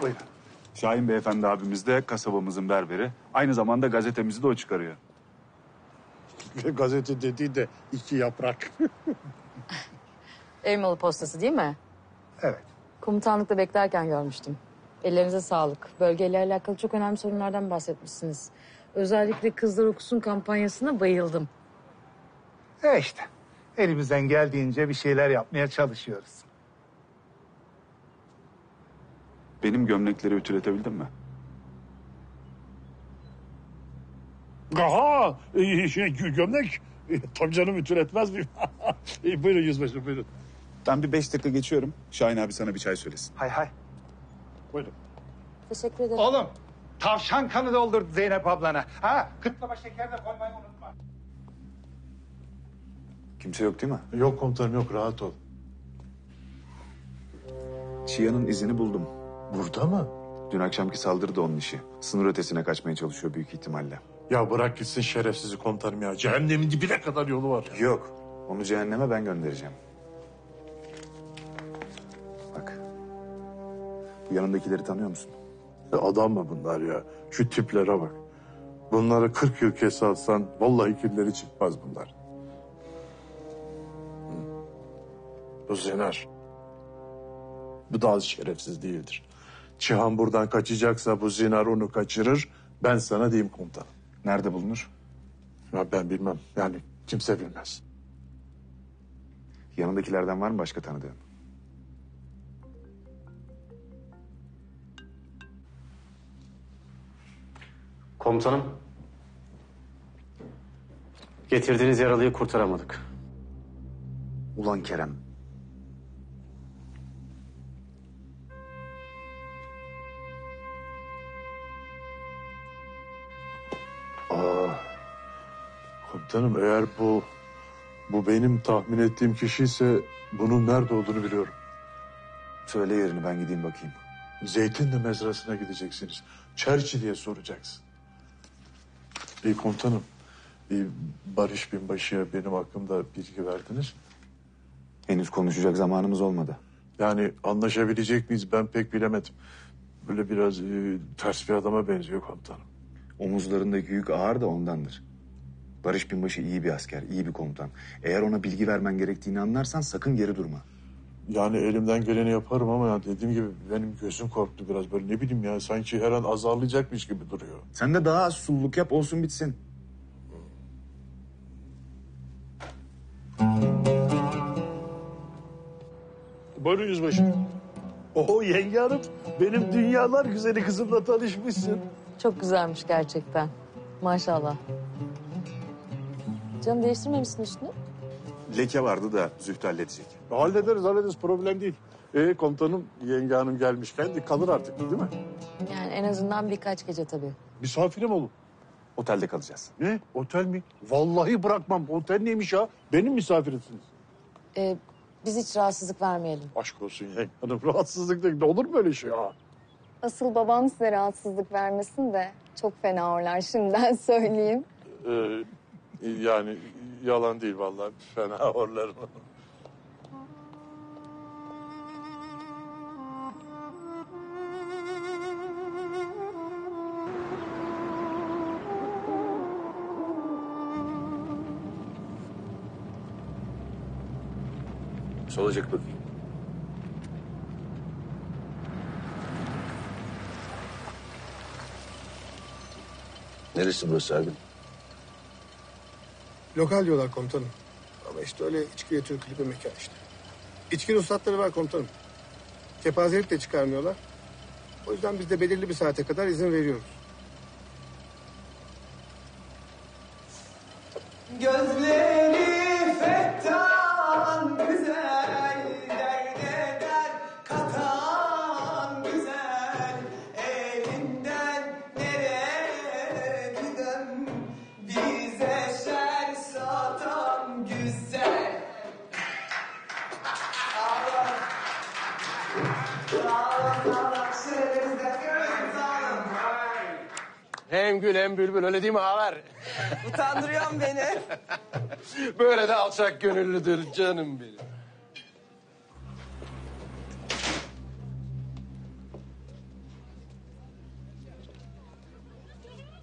M: Buyurun.
U: Şahin Beyefendi abimiz de kasabamızın berberi. Aynı zamanda gazetemizi de o çıkarıyor.
B: Gazete dediği de iki yaprak.
T: Elmalı postası değil mi?
M: Evet.
T: Komutanlıkta beklerken görmüştüm. Ellerinize sağlık. Bölgeyle alakalı çok önemli sorunlardan bahsetmişsiniz. Özellikle Kızlar Okusun kampanyasına bayıldım.
N: E işte elimizden geldiğince bir şeyler yapmaya çalışıyoruz.
U: Benim gömlekleri ütületebildin mi?
B: Aha! Ee, şey, gö- gömlek. Ee, Tabii canım ütületmez miyim? Ee, buyurun yüzbaşım buyurun.
U: Ben bir beş dakika geçiyorum. Şahin abi sana bir çay söylesin.
N: Hay hay.
B: Buyurun.
T: Teşekkür ederim.
N: Oğlum tavşan kanı doldurdu Zeynep ablana. Ha kıtlama şeker de koymayı unutma.
U: Kimse yok değil mi?
B: Yok komutanım yok rahat ol.
U: Çiyan'ın izini buldum.
B: Burada mı?
U: Dün akşamki saldırı da onun işi. Sınır ötesine kaçmaya çalışıyor büyük ihtimalle.
B: Ya bırak gitsin şerefsizi komutanım ya. Cehennemin dibine kadar yolu var.
U: Yok. Onu cehenneme ben göndereceğim. Bak. Bu yanındakileri tanıyor musun?
B: Ya adam mı bunlar ya? Şu tiplere bak. Bunları kırk yıl kese alsan vallahi külleri çıkmaz bunlar. Hı. Bu Zenar. Bu da az şerefsiz değildir. Cihan buradan kaçacaksa bu Zinar onu kaçırır. Ben sana diyeyim komutanım.
U: Nerede bulunur?
B: Ya ben bilmem. Yani kimse bilmez.
U: Yanındakilerden var mı başka tanıdığın?
A: Komutanım. Getirdiğiniz yaralıyı kurtaramadık.
U: Ulan Kerem.
B: Aa, komutanım eğer bu bu benim tahmin ettiğim kişi ise bunun nerede olduğunu biliyorum.
U: Söyle yerini ben gideyim bakayım.
B: Zeytinli mezrasına gideceksiniz. Çerçi diye soracaksın. İyi komutanım. İyi, Barış Binbaşı'ya benim hakkımda bilgi verdiniz.
U: Henüz konuşacak zamanımız olmadı.
B: Yani anlaşabilecek miyiz ben pek bilemedim. Böyle biraz e, ters bir adama benziyor komutanım.
U: Omuzlarındaki yük ağır da ondandır. Barış Binbaşı iyi bir asker, iyi bir komutan. Eğer ona bilgi vermen gerektiğini anlarsan sakın geri durma.
B: Yani elimden geleni yaparım ama ya dediğim gibi benim gözüm korktu biraz. Böyle ne bileyim ya sanki her an azarlayacakmış gibi duruyor.
U: Sen de daha az sulluk yap olsun bitsin.
B: Buyurun yüzbaşı. Oho yenge hanım benim dünyalar güzeli kızımla tanışmışsın.
T: Çok güzelmiş gerçekten. Maşallah. Canım değiştirmemişsin üstünü.
U: Leke vardı da Zühtü halledecek.
B: Hallederiz hallederiz problem değil. Ee, komutanım yenge hanım gelmişken de kalır artık değil mi?
T: Yani en azından birkaç gece tabii.
B: Misafirim olun.
U: Otelde kalacağız.
B: Ne? Otel mi? Vallahi bırakmam. Otel neymiş ya? Benim misafirimsiniz.
T: Ee, biz hiç rahatsızlık vermeyelim.
B: Aşk olsun yenge hanım. Rahatsızlık değil. Olur mu öyle şey ya?
L: Asıl babam size rahatsızlık vermesin de çok fena horlar şimdiden söyleyeyim.
B: Ee, yani yalan değil vallahi. Fena horlarım.
J: Solacak bakayım. Neresi burası Ergin?
I: Lokal diyorlar komutanım. Ama işte öyle içki yatıyor klibi mekan işte. İçki ruhsatları var komutanım. Kepazelik de çıkarmıyorlar. O yüzden biz de belirli bir saate kadar izin veriyoruz.
V: Gözleri fettan güzel, derde dert katan güzel, elinden nereye giden, bize şer satan güzel. Allah, Allah, Allah, şerizde göz alın.
W: Hem gül hem bülbül öyle değil mi ağalar?
V: Utandırıyorsun beni.
W: Böyle de alçak gönüllüdür canım benim.
B: Ee,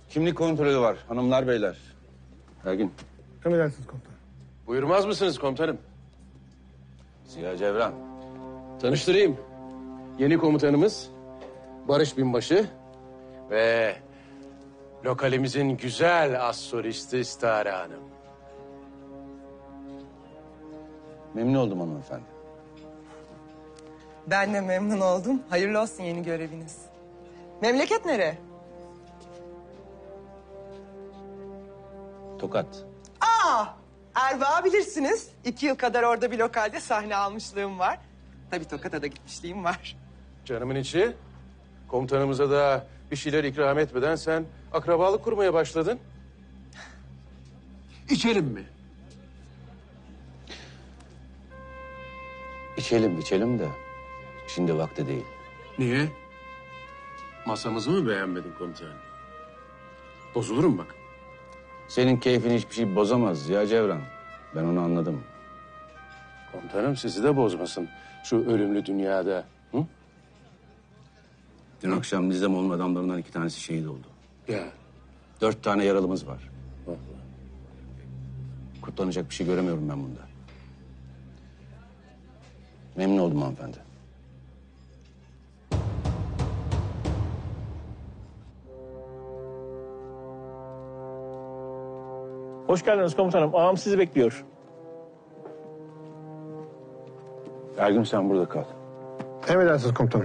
J: Kimlik kontrolü var hanımlar beyler. Ergin.
I: Emredersiniz komutanım.
W: Buyurmaz mısınız komutanım?
J: Ziya Cevran.
W: Tanıştırayım. Yeni komutanımız Barış Binbaşı ve lokalimizin güzel az solisti Stare Hanım.
J: Memnun oldum hanımefendi.
V: Ben de memnun oldum. Hayırlı olsun yeni göreviniz. Memleket nere?
J: Tokat.
V: Aa, Erbaa'yı bilirsiniz. İki yıl kadar orada bir lokalde sahne almışlığım var. Tabii Tokat'a da gitmişliğim var.
W: Canımın içi, komutanımıza da bir şeyler ikram etmeden sen akrabalık kurmaya başladın. İçelim mi?
J: İçelim içelim de şimdi vakti değil.
W: Niye? Masamızı mı beğenmedin komutanım? Bozulurum bak.
J: Senin keyfini hiçbir şey bozamaz Ziya Cevran. Ben onu anladım.
W: Komutanım sizi de bozmasın şu ölümlü dünyada. Hı?
J: Dün akşam Nizamoğlu'nun adamlarından iki tanesi şehit oldu.
W: Ya.
J: Dört tane yaralımız var.
W: Vallahi.
J: Kutlanacak bir şey göremiyorum ben bunda. Memnun oldum hanımefendi.
O: Hoş geldiniz komutanım. Ağam sizi bekliyor.
J: Ergün sen burada kal.
I: Emredersiniz komutanım.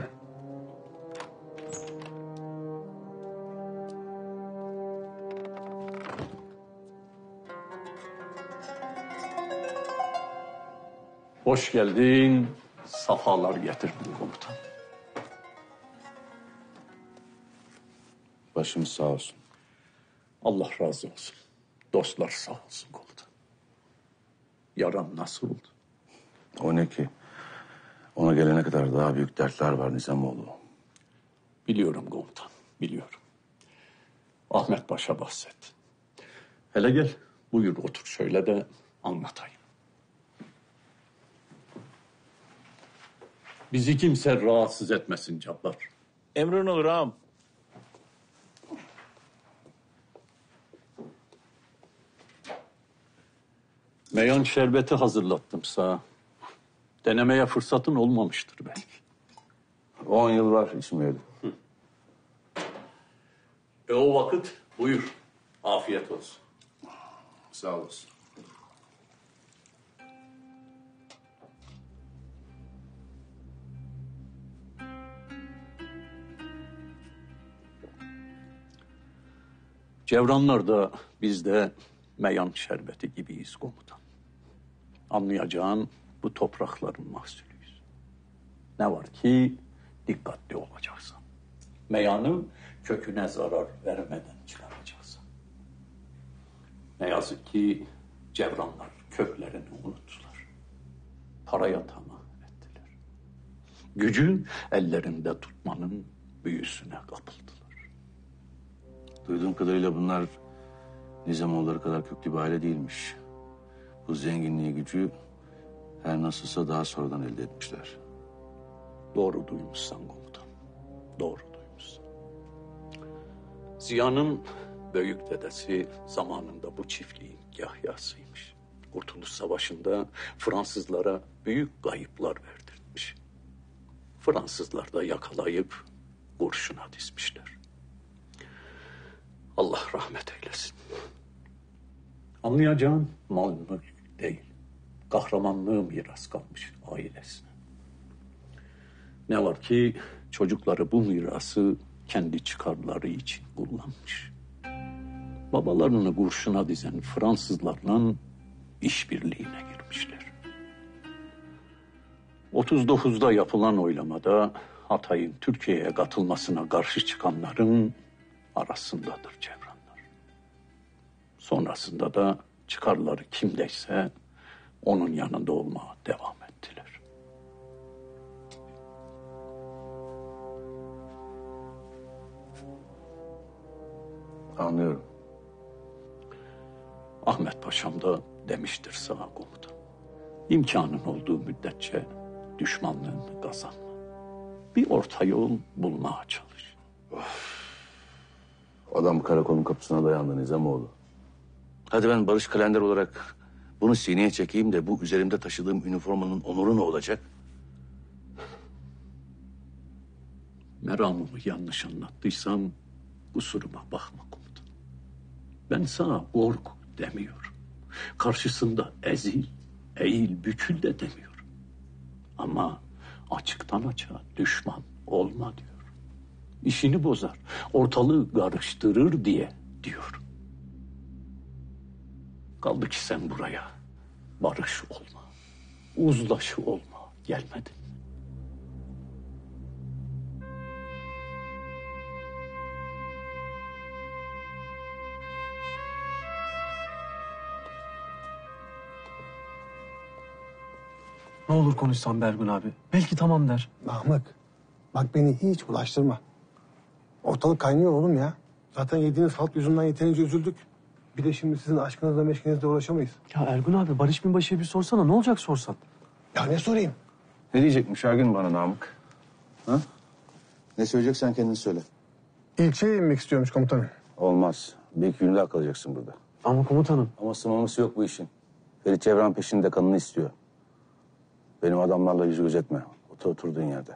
F: Hoş geldin, safalar getirdin komutan.
J: Başımız sağ olsun.
F: Allah razı olsun. Dostlar sağ olsun komutan. Yaran nasıl oldu?
J: O ne ki? Ona gelene kadar daha büyük dertler var Nizamoğlu.
F: Biliyorum komutan, biliyorum. Ahmet Paşa bahset. Hele gel, buyur otur şöyle de anlatayım. Bizi kimse rahatsız etmesin Cabbar.
O: Emrin olur ağam.
F: Meyan şerbeti hazırlattım sana. Denemeye fırsatın olmamıştır belki.
J: On yıl var içmeyeli.
F: E o vakit buyur. Afiyet olsun.
J: Sağ olasın.
F: Cevranlar da biz de meyan şerbeti gibiyiz komutan. Anlayacağın bu toprakların mahsulüyüz. Ne var ki dikkatli olacaksın. Meyanı köküne zarar vermeden çıkaracaksın. Ne yazık ki Cevranlar köklerini unuttular. Paraya tamah ettiler. Gücü ellerinde tutmanın büyüsüne kapıldılar.
J: Duyduğum kadarıyla bunlar Nizamoğulları kadar köklü bir aile değilmiş. Bu zenginliği, gücü her nasılsa daha sonradan elde etmişler.
F: Doğru duymuşsan komutan. Doğru duymuşsun. Ziya'nın büyük dedesi zamanında bu çiftliğin yahyasıymış. Kurtuluş Savaşı'nda Fransızlara büyük kayıplar verdirmiş. Fransızlar da yakalayıp kurşuna dizmişler. Allah rahmet eylesin. Anlayacağın mal mülk değil. Kahramanlığı miras kalmış ailesine. Ne var ki çocukları bu mirası kendi çıkarları için kullanmış. Babalarını kurşuna dizen Fransızlarla işbirliğine girmişler. otuz dokuzda yapılan oylamada Hatay'ın Türkiye'ye katılmasına karşı çıkanların arasındadır Cevranlar. Sonrasında da çıkarları kimdeyse onun yanında olmaya devam ettiler.
J: Anlıyorum.
F: Ahmet Paşam da demiştir sana komutan. İmkanın olduğu müddetçe düşmanlığını kazanma. Bir orta yol bulmaya çalış.
J: Adam karakolun kapısına dayandı Nizamoğlu. Hadi ben Barış Kalender olarak bunu sineye çekeyim de bu üzerimde taşıdığım üniformanın onuru ne olacak?
F: Meramımı yanlış anlattıysam kusuruma bakma komutan. Ben sana korku demiyorum. Karşısında ezil, eğil, bükül de demiyorum. Ama açıktan açığa düşman olma diyorum. İşini bozar, ortalığı karıştırır diye diyorum. Kaldı ki sen buraya barış olma, uzlaşı olma gelmedin.
D: Ne olur konuşsam Bergun abi. Belki tamam der.
I: Namık, bak beni hiç bulaştırma. Ortalık kaynıyor oğlum ya. Zaten yediğiniz halt yüzünden yeterince üzüldük. Bir de şimdi sizin aşkınızla meşkinizle uğraşamayız.
D: Ya Ergun abi Barış Binbaşı'ya bir sorsana. Ne olacak sorsan?
I: Ya ne sorayım?
J: Ne diyecekmiş Ergün bana Namık? Ha? Ne söyleyeceksen kendin söyle.
I: İlçeye inmek istiyormuş komutanım.
J: Olmaz. Bir iki gün daha kalacaksın burada.
D: Ama komutanım.
J: Aması maması yok bu işin. Ferit Cevran peşinde kanını istiyor. Benim adamlarla yüz göz etme. Otur oturduğun yerde.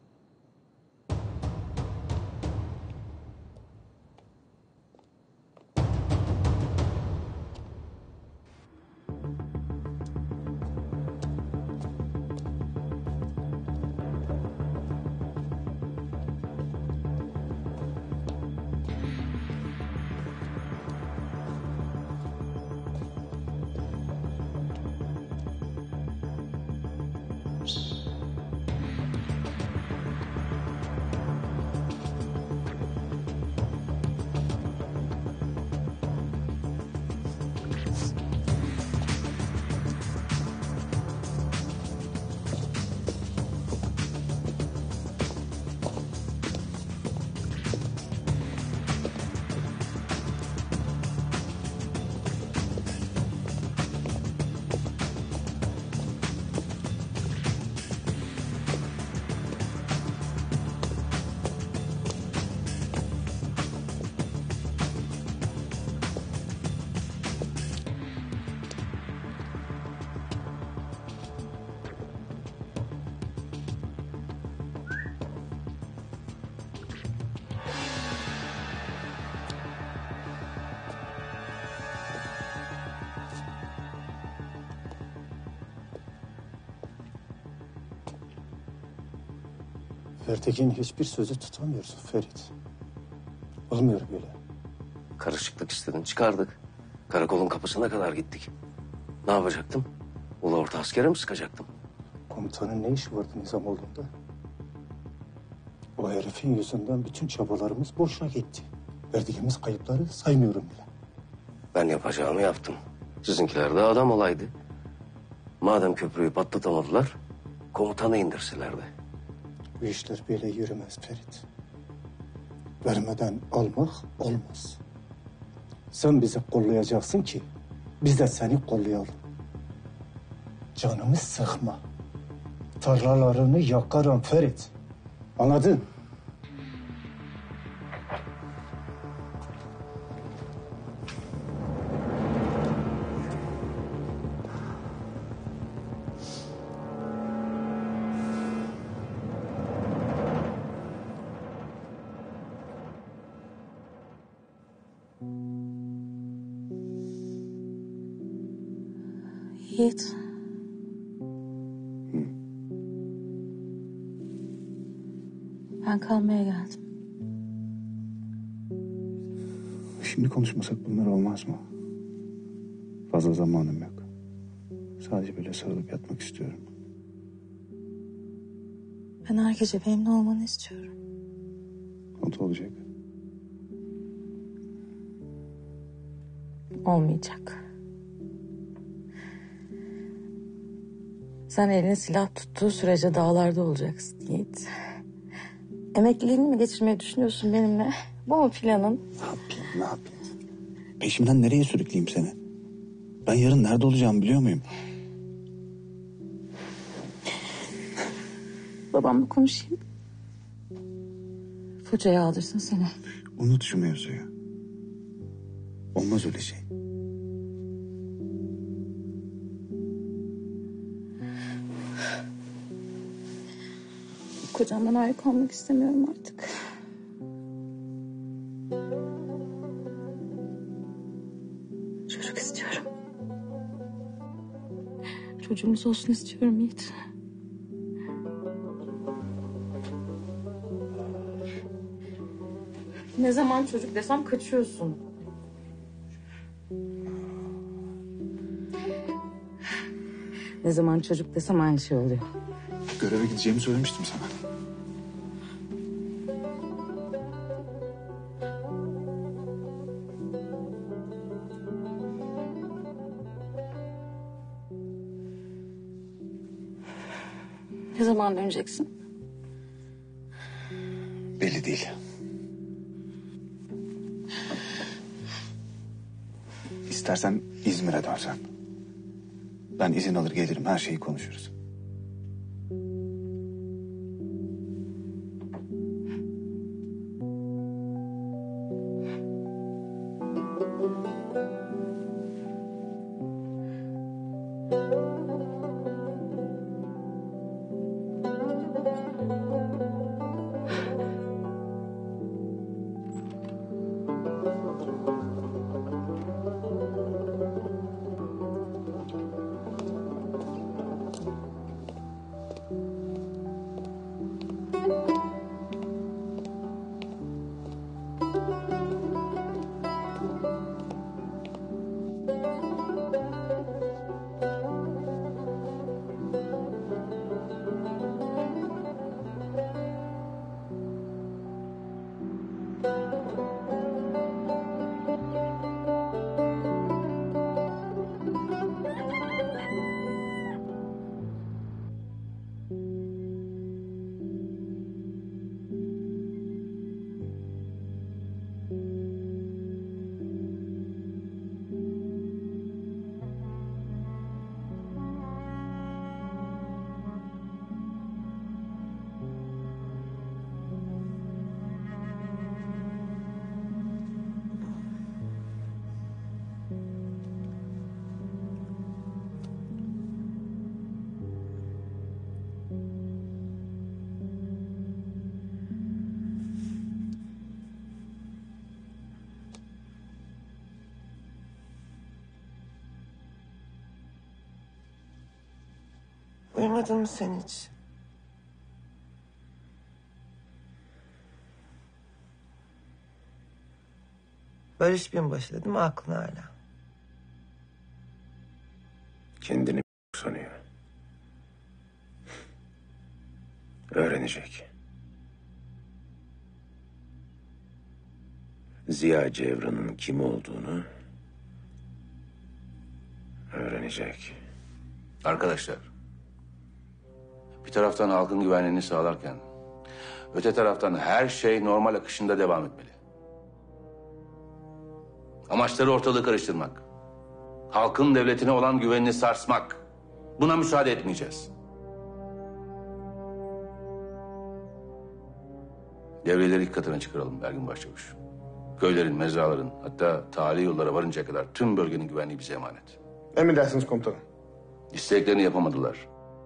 I: Fertekin hiçbir sözü tutamıyorsun Ferit. Olmuyor böyle.
R: Karışıklık istedin, çıkardık. Karakolun kapısına kadar gittik. Ne yapacaktım? Ulu orta askere mi sıkacaktım?
I: Komutanın ne işi vardı Nizamoğlu'nda? O herifin yüzünden bütün çabalarımız boşuna gitti. Verdiğimiz kayıpları saymıyorum bile.
R: Ben yapacağımı yaptım. Sizinkiler de adam olaydı. Madem köprüyü patlatamadılar, komutanı indirselerdi.
I: Bu işler böyle yürümez Ferit. Vermeden almak olmaz. Sen bizi kollayacaksın ki biz de seni kollayalım. Canımı sıkma. Tarlalarını yakarım Ferit. Anladın?
K: Yiğit. Ben kalmaya geldim.
U: Şimdi konuşmasak bunlar olmaz mı? Fazla zamanım yok. Sadece böyle sarılıp yatmak istiyorum.
K: Ben her gece benimle olmanı istiyorum.
U: O da olacak.
K: Olmayacak. Sen eline silah tuttuğu sürece dağlarda olacaksın Yiğit. Emekliliğini mi geçirmeyi düşünüyorsun benimle? Bu mu planın?
U: Ne yapayım, ne yapayım? Peşimden nereye sürükleyeyim seni? Ben yarın nerede olacağımı biliyor muyum?
K: Babamla konuşayım. Fırçaya aldırsın seni.
U: Unut şu mevzuyu. Olmaz öyle şey.
K: Kocamdan ayrı kalmak istemiyorum artık. Çocuk istiyorum. Çocuğumuz olsun istiyorum Yiğit. Ne zaman çocuk desem kaçıyorsun. Ne zaman çocuk desem aynı şey oluyor.
U: Göreve gideceğimi söylemiştim sana.
K: Ne zaman döneceksin?
U: Belli değil. İstersen İzmir'e dönsen. Ben izin alır gelirim, her şeyi konuşuruz.
V: Uyumadın mı sen hiç? Barış binbaşı değil mi aklın hala?
W: Kendini sanıyor. Öğrenecek. Ziya Cevran'ın kim olduğunu öğrenecek.
J: Arkadaşlar, bir taraftan halkın güvenliğini sağlarken, öte taraftan her şey normal akışında devam etmeli. Amaçları ortalığı karıştırmak, halkın devletine olan güvenini sarsmak. Buna müsaade etmeyeceğiz. Devreleri ilk katına çıkaralım Ergin Başçavuş. Köylerin, mezraların, hatta tali yollara varıncaya kadar tüm bölgenin güvenliği bize emanet.
I: Emredersiniz komutanım.
J: İsteklerini yapamadılar.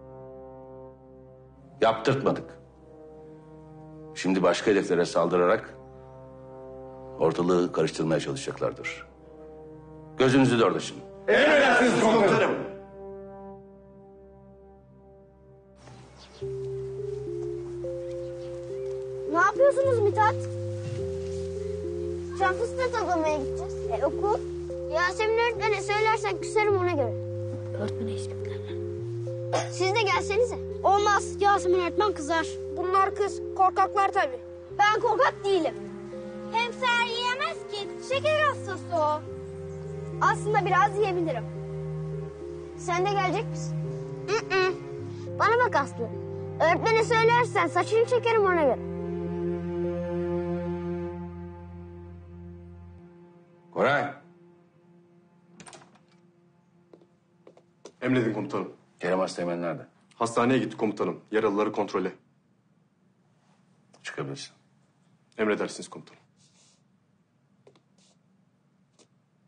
J: Yaptırtmadık. Şimdi başka hedeflere saldırarak ortalığı karıştırmaya çalışacaklardır. Gözünüzü dört açın.
I: Emredersiniz komutanım.
E: Ne yapıyorsunuz Mithat? Can fıstığı toplamaya gideceğiz. E okul? Yasemin öğretmene söylersen küserim ona göre. Öğretmene hiç Siz de gelsenize. Olmaz. Yasemin öğretmen kızar. Bunlar kız. Korkaklar tabii. Ben korkak değilim. Hem Seher yiyemez ki. Şeker hastası o. Aslında biraz yiyebilirim. Sen de gelecek misin? Hı hı. Bana bak Aslı. Öğretmene söylersen saçını çekerim ona göre.
J: Koray.
G: Emredin komutanım.
J: Kerem Asteğmen nerede?
G: Hastaneye gitti komutanım. Yaralıları kontrole.
J: Çıkabilirsin.
G: Emredersiniz komutanım.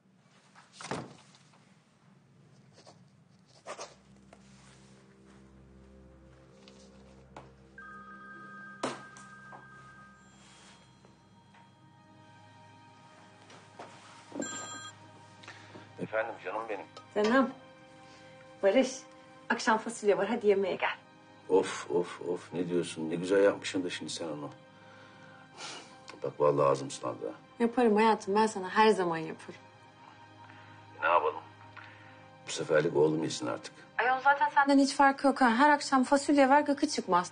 J: Efendim canım benim.
H: Canım. Barış, akşam fasulye var. Hadi yemeğe gel.
J: Of of of ne diyorsun? Ne güzel yapmışsın da şimdi sen onu. Bak vallahi ağzım sulandı ha.
H: Yaparım hayatım. Ben sana her zaman yaparım.
J: Ne yapalım? Bu seferlik oğlum yesin artık.
H: Ayol zaten senden hiç farkı yok ha. Her akşam fasulye ver, gıkı çıkmaz.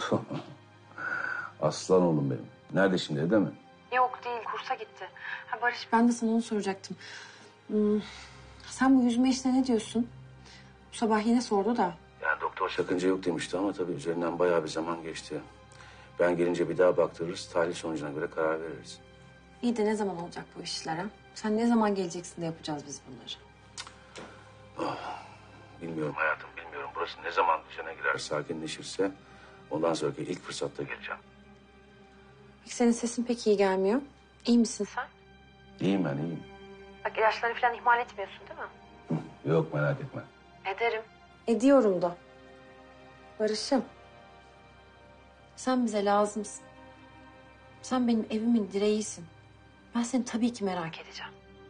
J: Aslan oğlum benim. Nerede şimdi, evde mi?
H: Yok değil, kursa gitti. Ha Barış, ben de sana onu soracaktım. Hmm, sen bu yüzme işine ne diyorsun? Bu sabah yine sordu da.
J: Yani doktor sakınca yok demişti ama tabii üzerinden bayağı bir zaman geçti. Ben gelince bir daha baktırırız. Tahlil sonucuna göre karar veririz.
H: İyi de ne zaman olacak bu işler ha? Sen ne zaman geleceksin de yapacağız biz bunları?
J: Oh, bilmiyorum hayatım, bilmiyorum. Burası ne zaman düzene girer, sakinleşirse... ondan sonraki ilk fırsatta geleceğim.
H: Peki senin sesin pek iyi gelmiyor. İyi misin sen?
J: İyiyim ben, iyiyim.
H: Bak ilaçları falan ihmal etmiyorsun değil mi?
J: Yok, merak etme.
H: Ederim. Ediyorum da. Barış'ım. Sen bize lazımsın. Sen benim evimin direğisin. Ben seni tabii ki merak edeceğim.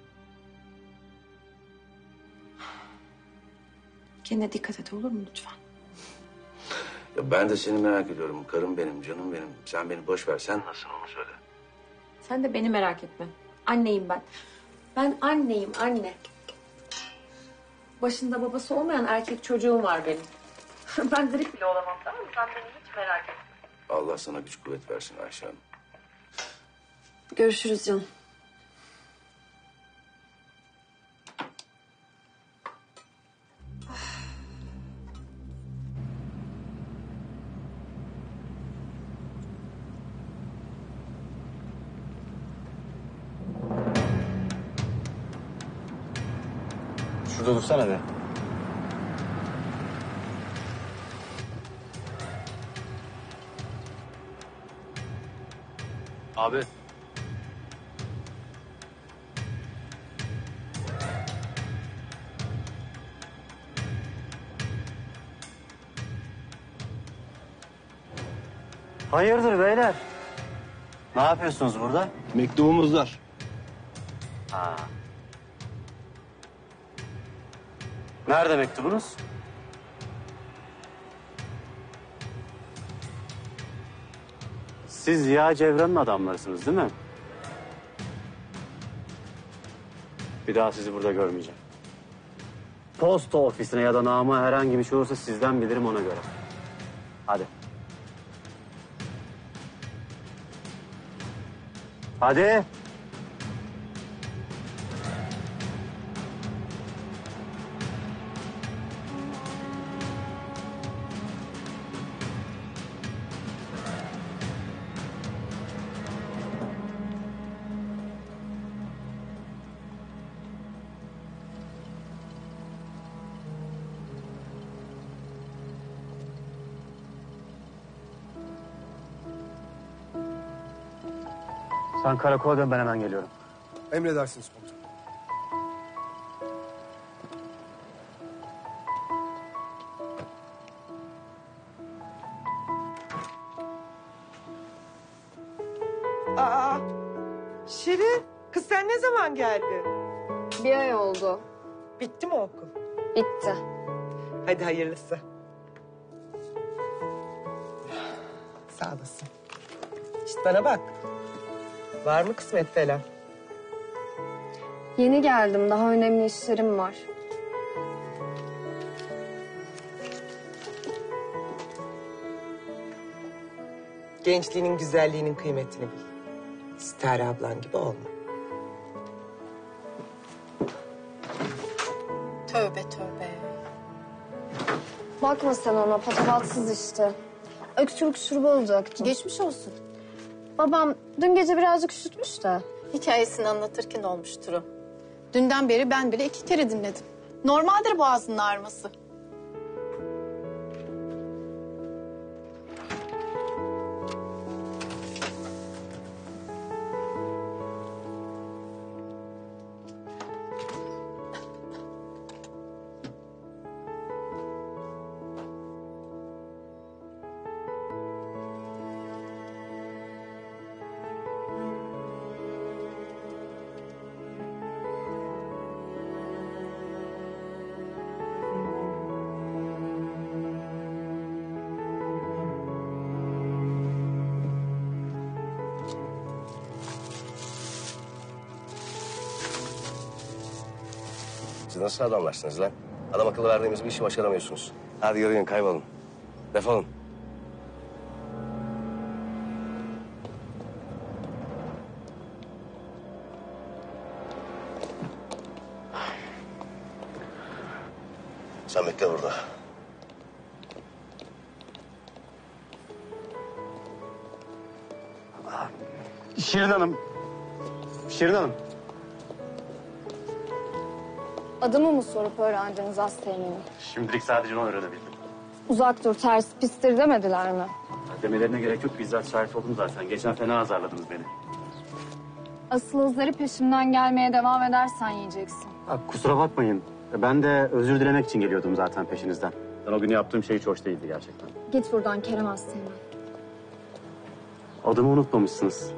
H: Kendine dikkat et, olur mu lütfen?
J: Ya ben de seni merak ediyorum. Karım benim, canım benim. Sen beni boş ver. Sen nasılsın onu söyle.
H: Sen de beni merak etme. Anneyim ben. Ben anneyim, anne. Başında babası olmayan erkek çocuğum var benim. Ben grip bile olamam, tamam mı? Sen beni hiç merak etme.
J: Allah sana güç kuvvet versin Ayşe Hanım.
H: Görüşürüz canım.
C: Şurada dursana be.
A: Abi. Hayırdır beyler? Ne yapıyorsunuz burada?
P: Mektubumuz var.
A: Ha. Nerede mektubunuz? Siz Ziya Cevran'ın adamlarısınız değil mi? Bir daha sizi burada görmeyeceğim. Posta ofisine ya da nama herhangi bir şey olursa sizden bilirim ona göre. Hadi. Hadi. Sen karakola dön, ben hemen geliyorum.
I: Emredersiniz komutanım.
V: Aa, Şirin, kız sen ne zaman geldin?
L: Bir ay oldu.
V: Bitti mi okul?
L: Bitti.
V: Hadi hayırlısı. Sağ olasın. İşte bana bak. Var mı kısmet falan?
L: Yeni geldim. Daha önemli işlerim var.
V: Gençliğinin güzelliğinin kıymetini bil. Sitare ablan gibi olma.
Q: Tövbe tövbe.
L: Bakma sen ona. Patavatsız işte. Öksürük şurubu olacaktı.
Q: Geçmiş olsun.
L: Babam dün gece birazcık üşütmüş de.
Q: Hikayesini anlatırken olmuştur o. Dünden beri ben bile iki kere dinledim. Normaldir boğazının ağrıması.
R: Siz nasıl adamlarsınız lan? Adam akıllı verdiğimiz bir işi başaramıyorsunuz. Hadi yürüyün, kaybolun. Defolun. Sen bekle burada.
A: Şirin Hanım. Şirin Hanım.
L: Adımı mı sorup öğrendiniz Asteğmen'i?
A: Şimdilik sadece onu öğrenebildim.
L: Uzak dur, ters, pistir demediler mi?
A: Demelerine gerek yok. Bizzat şahit oldum zaten. Geçen fena azarladınız beni.
L: Asıl hızları peşimden gelmeye devam edersen yiyeceksin.
A: Ha, kusura bakmayın. Ben de özür dilemek için geliyordum zaten peşinizden. Ben o gün yaptığım şey hiç hoş değildi gerçekten.
L: Git buradan Kerem Asteğmen.
A: Adımı unutmamışsınız.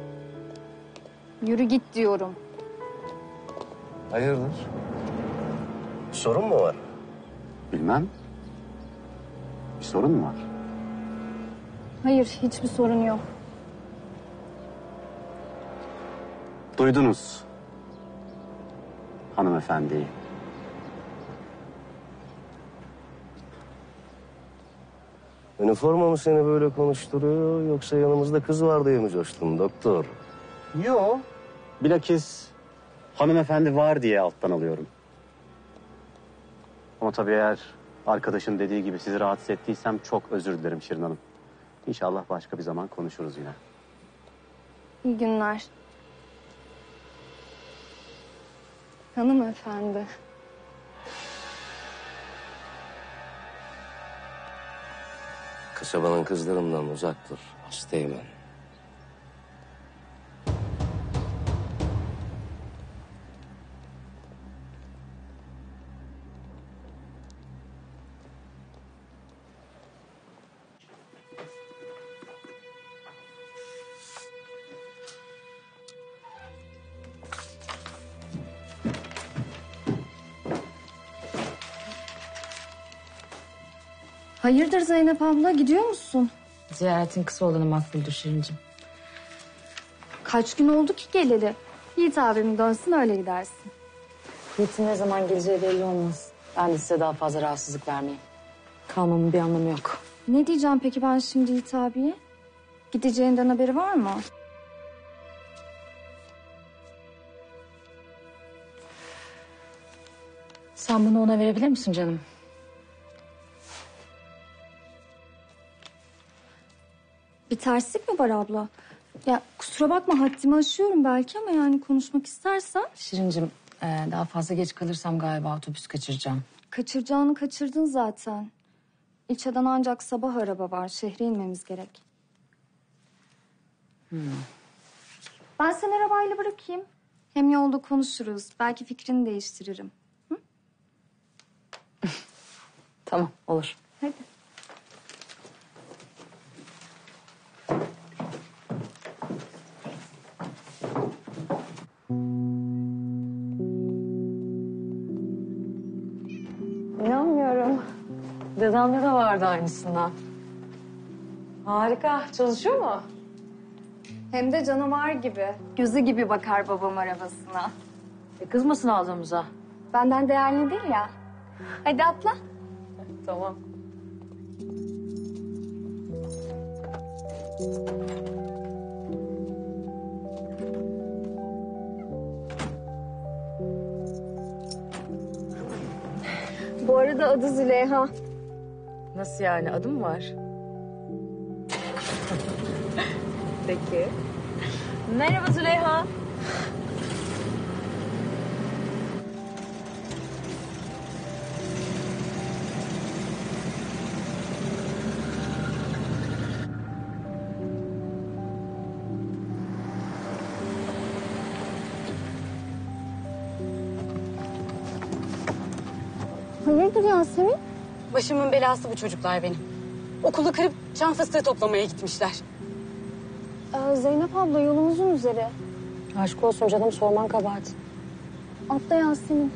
L: Yürü git diyorum.
R: Hayırdır? Bir sorun mu var?
A: Bilmem. Bir sorun mu var?
L: Hayır, hiçbir sorun yok.
A: Duydunuz. Hanımefendiyi.
R: Üniforma mı seni böyle konuşturuyor yoksa yanımızda kız var diye mi coştun doktor?
A: Yo. Bilakis hanımefendi var diye alttan alıyorum. Ama tabii eğer arkadaşın dediği gibi sizi rahatsız ettiysem çok özür dilerim Şirin Hanım. İnşallah başka bir zaman konuşuruz yine.
L: İyi günler. Hanımefendi.
R: Kasabanın kızlarımdan uzak dur Asteğmen.
L: Hayırdır Zeynep abla, gidiyor musun?
K: Ziyaretin kısa olanı makbuldür Şirincim.
L: Kaç gün oldu ki geleli? Yiğit abim dönsün öyle gidersin.
K: Yiğit'in ne zaman geleceği belli olmaz. Ben de size daha fazla rahatsızlık vermeyeyim. Kalmamın bir anlamı yok.
L: Ne diyeceğim peki ben şimdi Yiğit abiye? Gideceğinden haberi var mı?
K: Sen bunu ona verebilir misin canım?
L: Bir terslik mi var abla? Ya kusura bakma haddimi aşıyorum belki ama yani konuşmak istersen.
K: Şirincim e, daha fazla geç kalırsam galiba otobüs kaçıracağım.
L: Kaçıracağını kaçırdın zaten. İlçeden ancak sabah araba var. Şehre inmemiz gerek.
K: Hmm.
L: Ben seni arabayla bırakayım. Hem yolda konuşuruz. Belki fikrini değiştiririm.
K: Tamam olur.
L: Hadi.
K: İnanmıyorum. Dedemde de vardı aynısından. Harika. Çalışıyor mu?
L: Hem de canavar gibi. Gözü gibi bakar babam arabasına.
K: E kızmasın aldığımıza.
L: Benden değerli değil ya. Hadi atla.
K: Tamam.
L: Bu arada adı Züleyha.
K: Nasıl yani? Adı mı var? Peki. Merhaba Züleyha.
L: Hayırdır Yasemin?
M: Başımın belası bu çocuklar benim. Okulu kırıp çam fıstığı toplamaya gitmişler.
L: Ee, Zeynep abla yolumuzun üzeri.
M: Aşk olsun canım, sorman kabahat.
L: Atla Yasemin.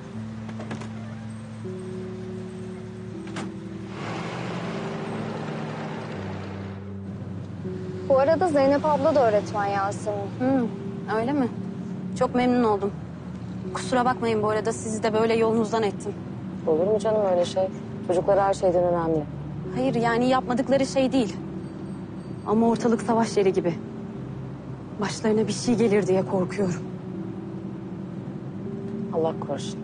L: Bu arada Zeynep abla da öğretmen Yasemin.
M: Hı, öyle mi? Çok memnun oldum. Kusura bakmayın bu arada sizi de böyle yolunuzdan ettim.
T: Olur mu canım öyle şey? Çocuklar her şeyden önemli.
M: Hayır yani yapmadıkları şey değil. Ama ortalık savaş yeri gibi. Başlarına bir şey gelir diye korkuyorum.
T: Allah korusun.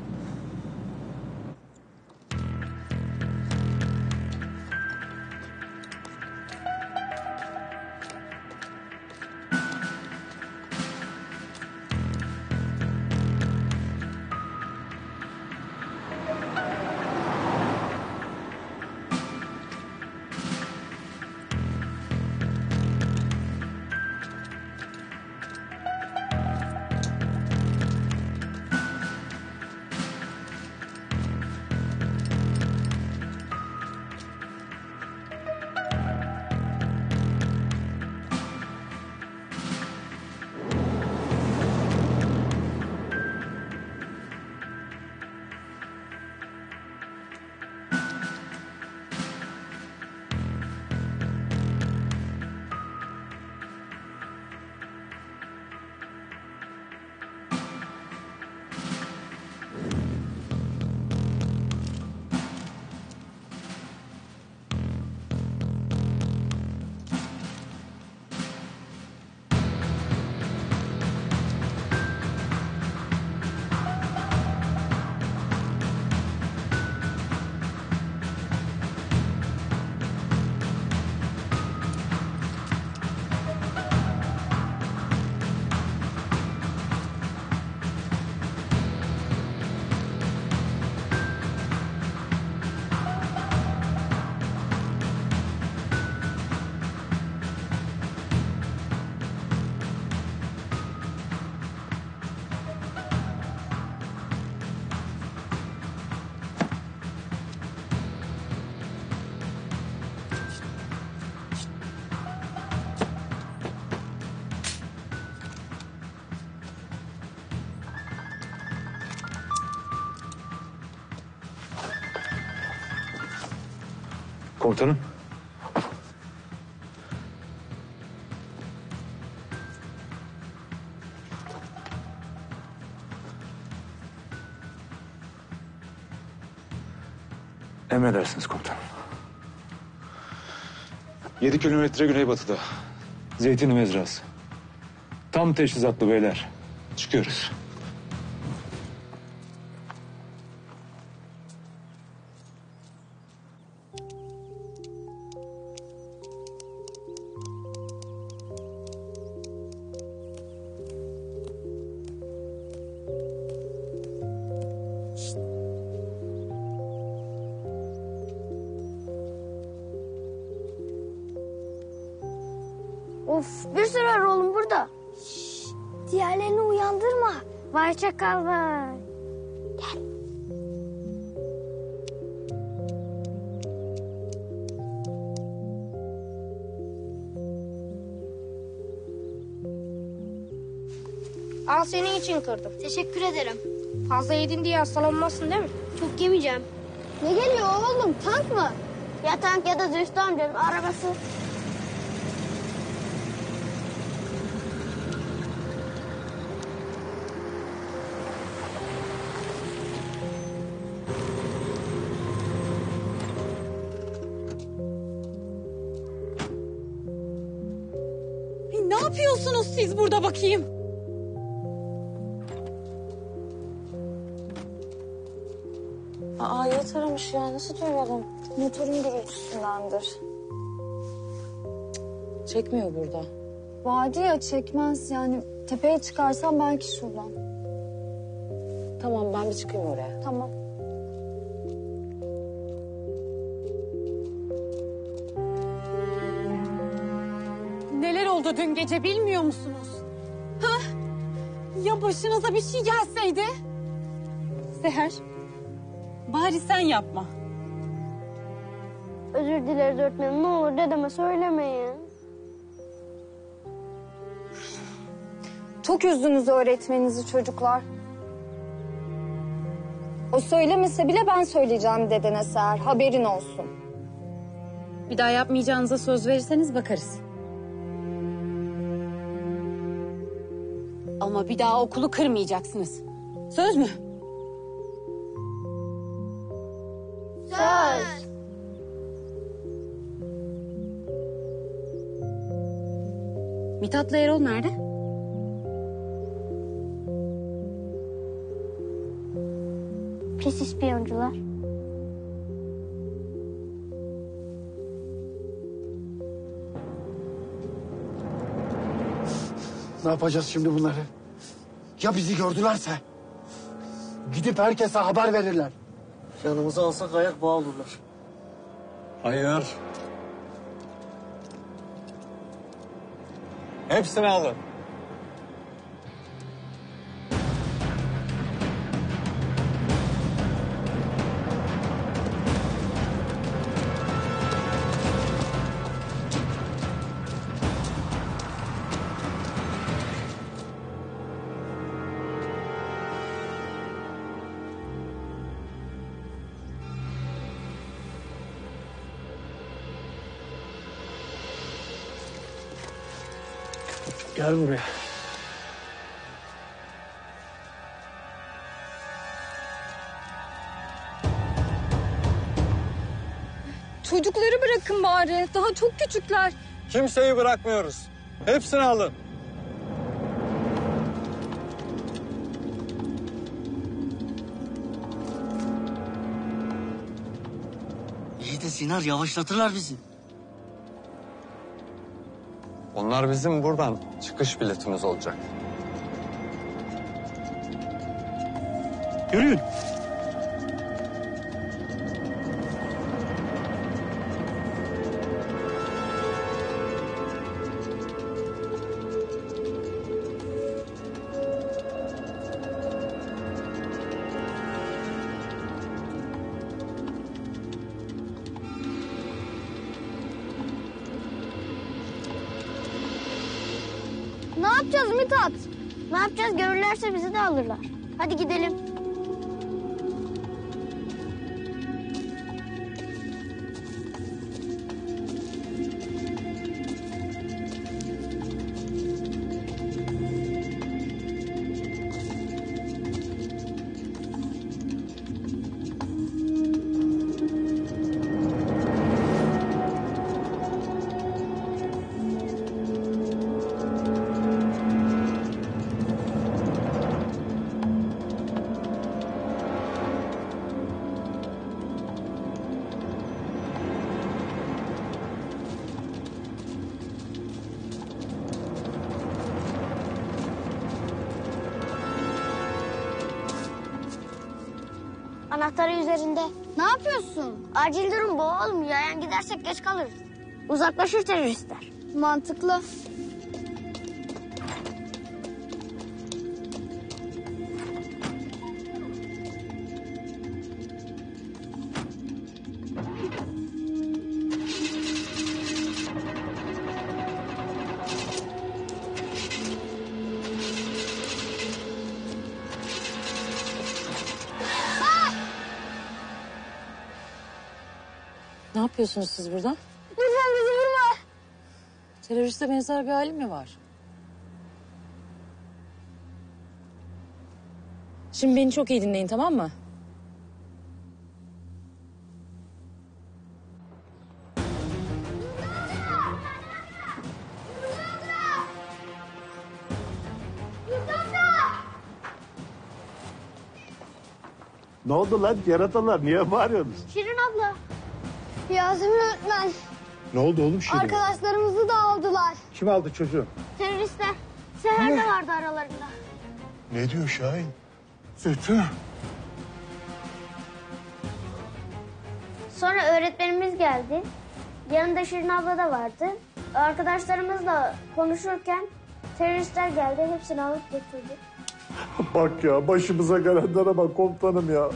U: Komutanım. Emredersiniz komutanım. Yedi kilometre güneybatıda. Zeytinli mezrası. Tam teçhizatlı beyler. Çıkıyoruz.
E: Of bir sürü var oğlum burada. Şşş, diğerlerini uyandırma. Vay çakal vay. Gel.
N: Al senin için kırdım.
E: Teşekkür ederim.
N: Fazla yedin diye hastalanmazsın değil mi?
E: Çok yemeyeceğim. Ne geliyor oğlum tank mı? Ya tank ya da Zühtü amcanın arabası.
M: Ne yapıyorsunuz siz burada bakayım?
K: Aa yat aramış ya. Nasıl duymadım?
L: Motorun gürültüsündendir.
K: Çekmiyor burada.
L: Vadi ya çekmez yani. Tepeye çıkarsam belki şuradan.
K: Tamam ben bir çıkayım oraya.
L: Tamam.
M: Neler oldu dün gece bilmiyor musunuz? Ha? Ya başınıza bir şey gelseydi? Seher, bari sen yapma.
E: Özür dileriz öğretmenim. Ne olur dedeme söylemeyin.
L: Çok üzdünüz öğretmeninizi çocuklar. O söylemese bile ben söyleyeceğim dedene Seher. Haberin olsun.
M: Bir daha yapmayacağınıza söz verirseniz bakarız. Ama bir daha okulu kırmayacaksınız. Söz mü?
E: Söz.
M: Mithat'la Erol nerede?
E: Pis ispiyoncular.
B: Ne yapacağız şimdi bunları? Ya bizi gördülerse? Gidip herkese haber verirler.
P: Yanımıza alsak ayak bağı olurlar.
S: Hayır. Hepsini alın.
P: Gel buraya.
H: Çocukları bırakın bari. Daha çok küçükler.
S: Kimseyi bırakmıyoruz. Hepsini alın.
P: İyi de Sinar yavaşlatırlar bizi.
S: Onlar bizim buradan çıkış biletimiz olacak.
B: Yürüyün.
E: Ne yapacağız Mithat? Ne yapacağız? Görürlerse bizi de alırlar. Hadi gidelim. Anahtarı üzerinde. Ne yapıyorsun? Acil durum bu oğlum. Yayan gidersek geç kalırız. Uzaklaşır teröristler. Mantıklı.
K: Ne yapıyorsunuz siz burada?
E: Lütfen bizi vurma.
K: Teröriste benzer bir halim mi var? Şimdi beni çok iyi dinleyin, tamam mı?
C: Ne oldu lan yaratalar? Niye bağırıyorsunuz?
E: Şirin abla. Yasemin öğretmen.
C: Ne oldu oğlum şimdi?
E: Arkadaşlarımızı da aldılar.
C: Kim aldı çocuğu?
E: Teröristler. Seher de vardı aralarında.
C: Ne diyor Şahin? Zühtü.
E: Sonra öğretmenimiz geldi. Yanında Şirin abla da vardı. Arkadaşlarımızla konuşurken teröristler geldi. Hepsini alıp götürdü.
C: Bak ya başımıza gelenlere bak komutanım ya.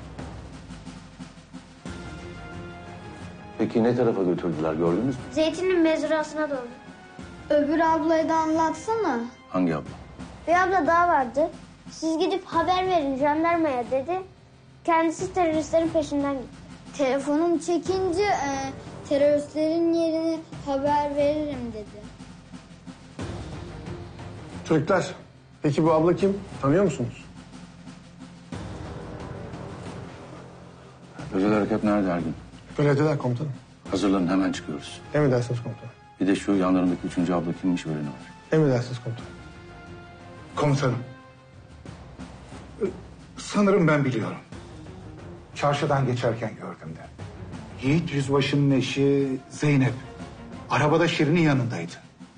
J: Peki ne tarafa götürdüler gördünüz mü?
E: Zeytin'in mezrasına doğru. Öbür ablayı da anlatsana.
J: Hangi abla?
E: Bir abla daha vardı. Siz gidip haber verin jandarmaya dedi. Kendisi teröristlerin peşinden gitti. Telefonum çekince e, teröristlerin yerini haber veririm dedi.
I: Çocuklar, peki bu abla kim? Tanıyor musunuz?
J: Özel harekat nerede Ergün?
I: Belediyeler komutanım.
J: Hazırlanın, hemen çıkıyoruz.
I: Emredersiniz komutanım.
J: Bir de şu yanlarındaki üçüncü abla kimmiş öyle ne var?
I: Emredersiniz komutanım.
D: Komutanım. Sanırım ben biliyorum. Çarşıdan geçerken gördüm de. Yiğit Yüzbaşı'nın eşi Zeynep. Arabada Şirin'in yanındaydı.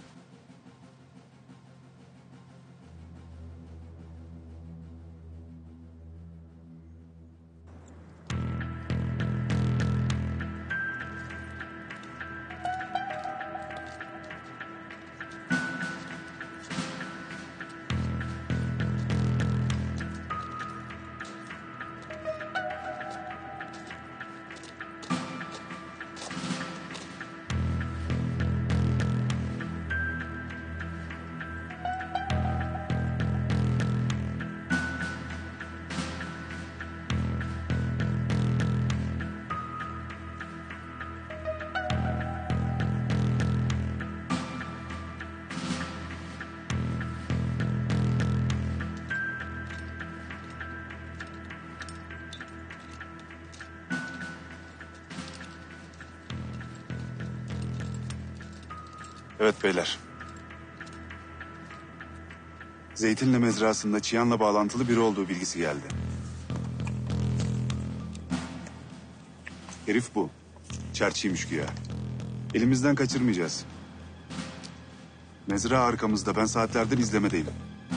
U: Evet beyler. Zeytinli mezrasında Çiyan'la bağlantılı biri olduğu bilgisi geldi. Herif bu. Çerçiymiş güya. Elimizden kaçırmayacağız. Mezra arkamızda. Ben saatlerdir izlemedeyim.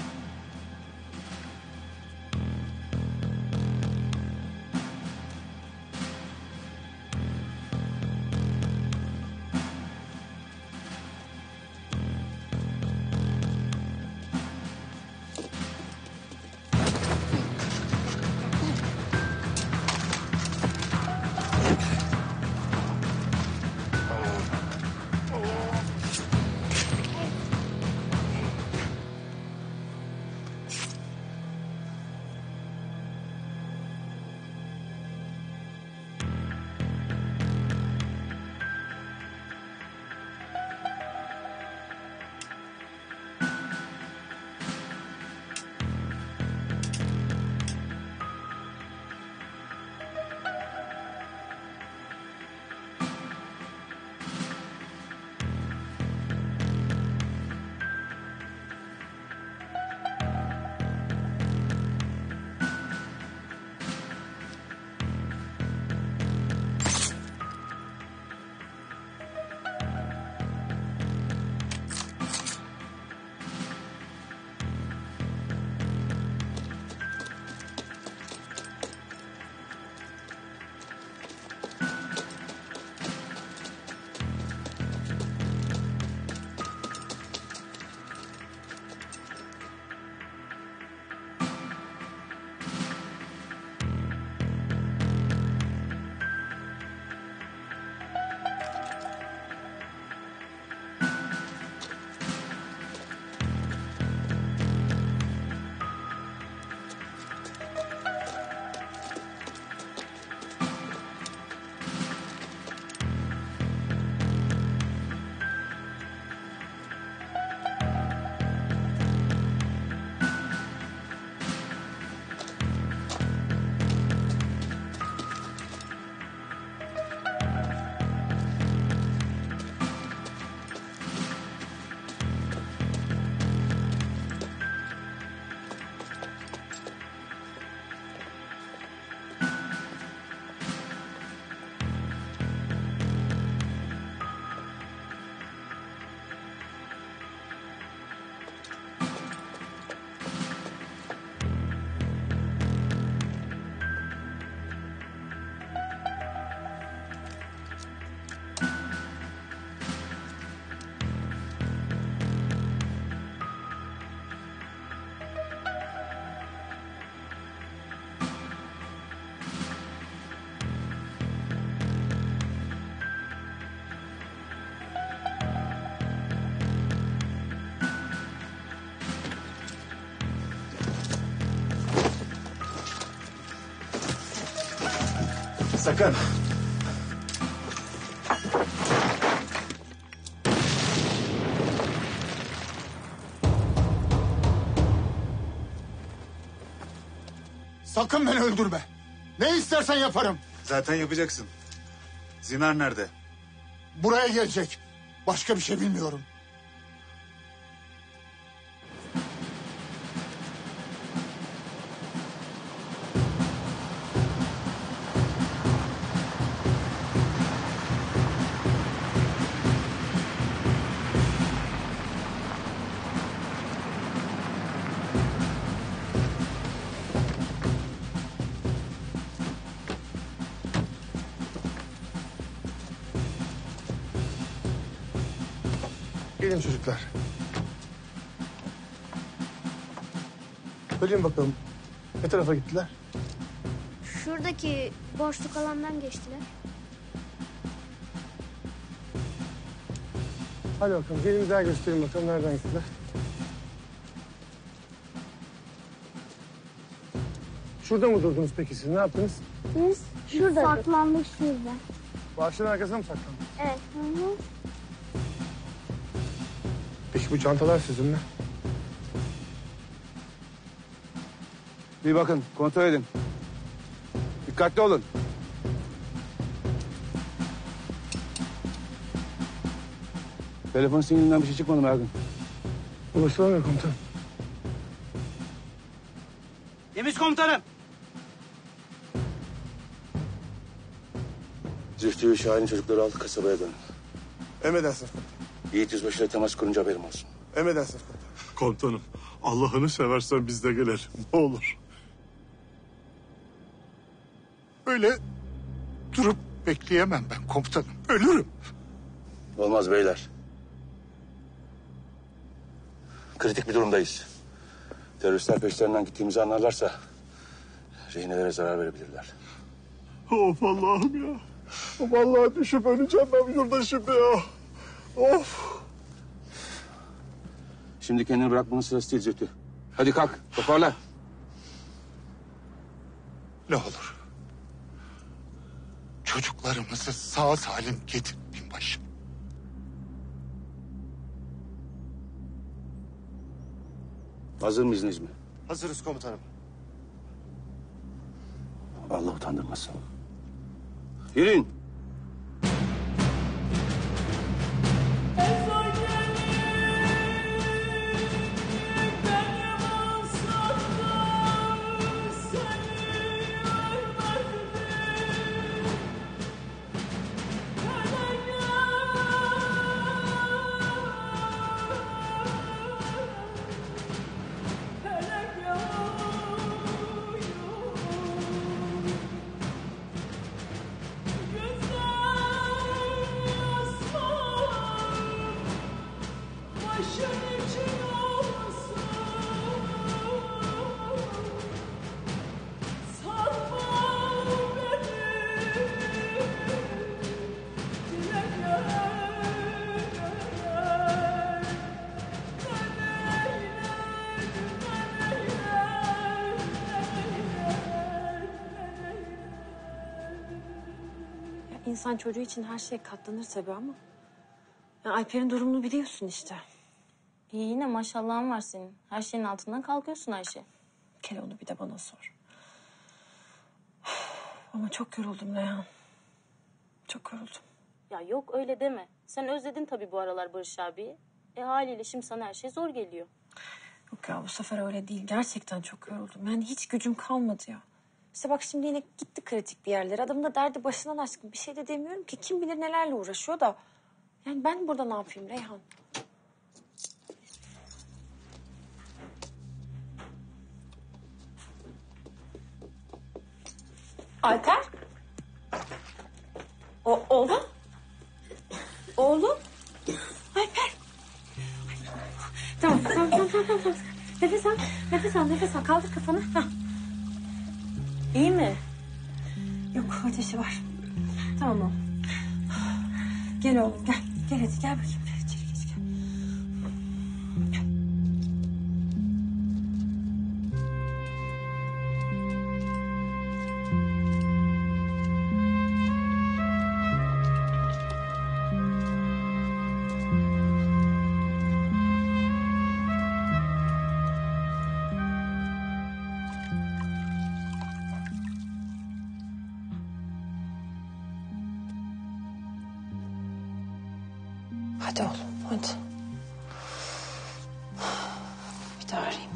D: Sakın.
B: Sakın beni öldürme. Ne istersen yaparım.
U: Zaten yapacaksın. Zinar nerede?
B: Buraya gelecek. Başka bir şey bilmiyorum.
I: Gelin çocuklar. Söyleyin bakalım. Ne tarafa gittiler?
E: Şuradaki boşluk alandan geçtiler.
I: Hadi bakalım gelin bir daha gösterin bakalım nereden gittiler. Şurada mı durdunuz peki siz? Ne yaptınız?
E: Biz şurada saklandık şurada.
I: Bu ağaçların arkasına mı saklandınız?
E: Evet. Hı hı.
I: Peki bu çantalar sizin mi?
F: Bir bakın, kontrol edin. Dikkatli olun. Telefon sinyalinden bir şey çıkmadı mı Ergun?
I: Ulaşılamıyor komutanım.
P: Temiz komutanım.
J: Zühtü'yü Şahin çocukları al kasabaya dön.
I: Emredersiniz komutanım.
J: Yiğit Yüzbaşı'yla temas kurunca haberim olsun.
I: Emredersiniz komutanım.
O: Komutanım, Allah'ını seversen biz de gelelim. Ne olur.
B: Öyle durup bekleyemem ben komutanım. Ölürüm.
J: Olmaz beyler. Kritik bir durumdayız. Teröristler peşlerinden gittiğimizi anlarlarsa rehinelere zarar verebilirler.
O: Of Allah'ım ya. Vallahi düşüp öleceğim ben burada şimdi ya. Of.
F: Şimdi kendini bırakmanın sırası değil Zühtü. Hadi kalk, toparla.
B: Ne olur. Çocuklarımızı sağ salim getir binbaşı.
J: Hazır mıyız Necmi?
U: Hazırız komutanım.
J: Allah utandırmasın. Yürüyün.
H: İnsan çocuğu için her şeye katlanır tabii ama... Ya Alper'in durumunu biliyorsun işte.
M: İyi yine maşallahın var senin. Her şeyin altından kalkıyorsun Ayşe.
H: Gel onu bir de bana sor. Ama çok yoruldum Reyhan. Çok yoruldum.
M: Ya yok öyle deme. Sen özledin tabii bu aralar Barış abiyi. E haliyle şimdi sana her şey zor geliyor.
H: Yok ya bu sefer öyle değil. Gerçekten çok yoruldum. Yani hiç gücüm kalmadı ya. İşte bak şimdi yine gitti kritik bir yerlere. Adamın da derdi başından aşkın. Bir şey de demiyorum ki. Kim bilir nelerle uğraşıyor da. Yani ben burada ne yapayım Reyhan? Alper? O, oğlum? Oğlum? Alper? Tamam, tamam, tamam, tamam, tamam. Nefes al, nefes al, nefes al. Kaldır kafanı. Hah. İyi mi? Yok, ateşi var. Tamam oğlum. Gel oğlum, gel. Gel hadi, gel bakayım. İçeri geç, gel. Hadi oğlum, hadi. Bir daha arayayım.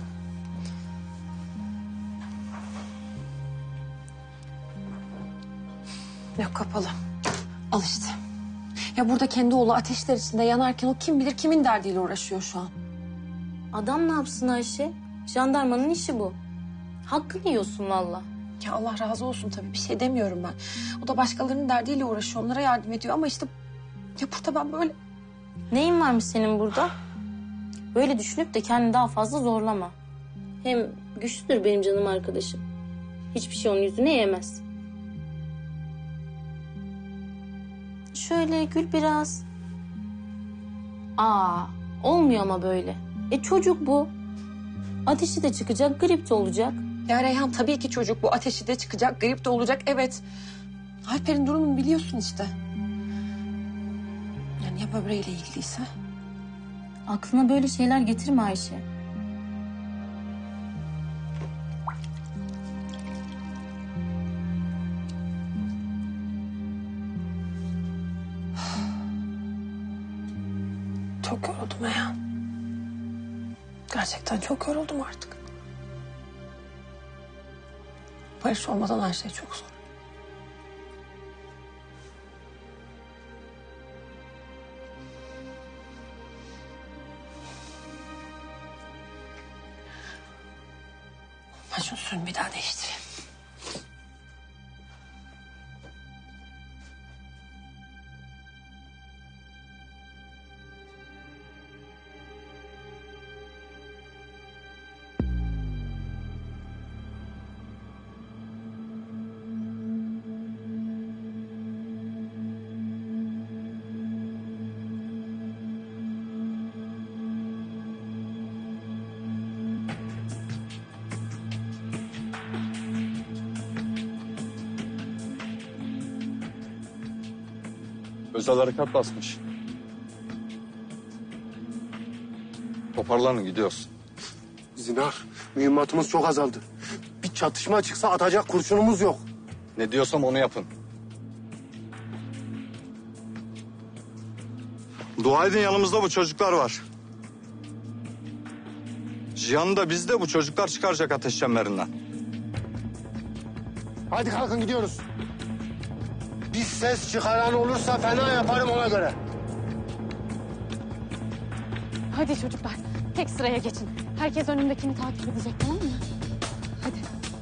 H: Yok, kapalı. Al işte. Ya burada kendi oğlu ateşler içinde yanarken o kim bilir kimin derdiyle uğraşıyor şu an.
K: Adam ne yapsın Ayşe? Jandarmanın işi bu. Hakkını yiyorsun valla.
H: Ya Allah razı olsun tabii, bir şey demiyorum ben. O da başkalarının derdiyle uğraşıyor, onlara yardım ediyor ama işte... Ya burada ben böyle...
K: Neyin varmış senin burada? Böyle düşünüp de kendini daha fazla zorlama. Hem güçlüdür benim canım arkadaşım. Hiçbir şey onun yüzüne yemez. Şöyle gül biraz. Aa, olmuyor ama böyle. E çocuk bu. Ateşi de çıkacak, grip de olacak.
H: Ya Reyhan tabii ki çocuk bu. Ateşi de çıkacak, grip de olacak, evet. Alper'in durumunu biliyorsun işte. Yani ya böbreğiyle ilgiliyse?
K: Aklına böyle şeyler getirme Ayşe.
H: Çok yoruldum Reyhan. Gerçekten çok yoruldum artık. Barış olmadan her şey çok zor. Ben şunu suyunu bir daha değiştireyim.
S: Özel harekat basmış. Toparlanın, gidiyoruz.
B: Zinar, mühimmatımız çok azaldı. Bir çatışma çıksa atacak kurşunumuz yok.
S: Ne diyorsam onu yapın. Dua edin, yanımızda bu çocuklar var. Cihan'ı da biz de bu çocuklar çıkaracak ateş çemberinden.
B: Hadi kalkın gidiyoruz. Bir ses çıkaran olursa fena yaparım ona göre.
M: Hadi çocuklar, tek sıraya geçin. Herkes önümdekini takip edecek, tamam mı? Hadi.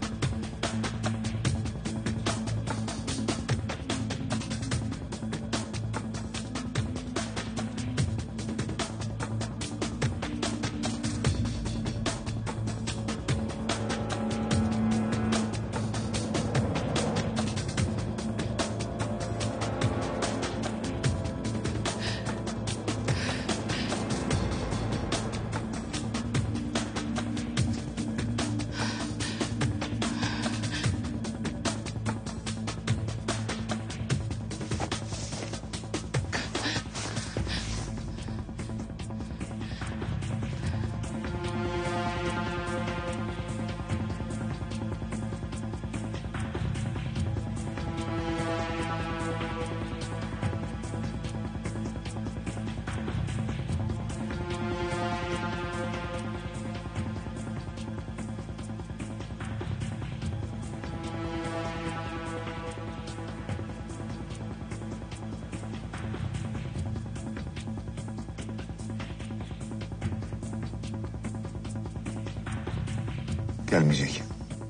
U: Gelmeyecek.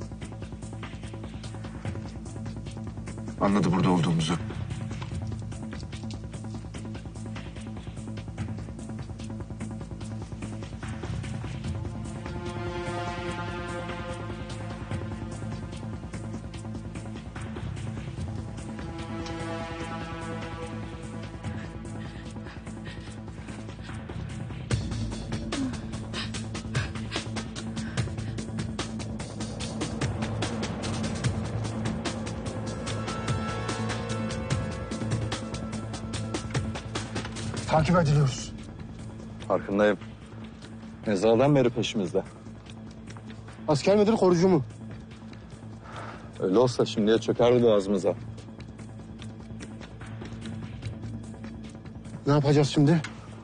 U: Anladı burada olduğumuzu.
B: Takip ediliyoruz.
S: Farkındayım. Mezardan beri peşimizde.
B: Asker midir, korucu mu?
S: Öyle olsa şimdiye çökerdi boğazımıza.
B: Ne yapacağız şimdi?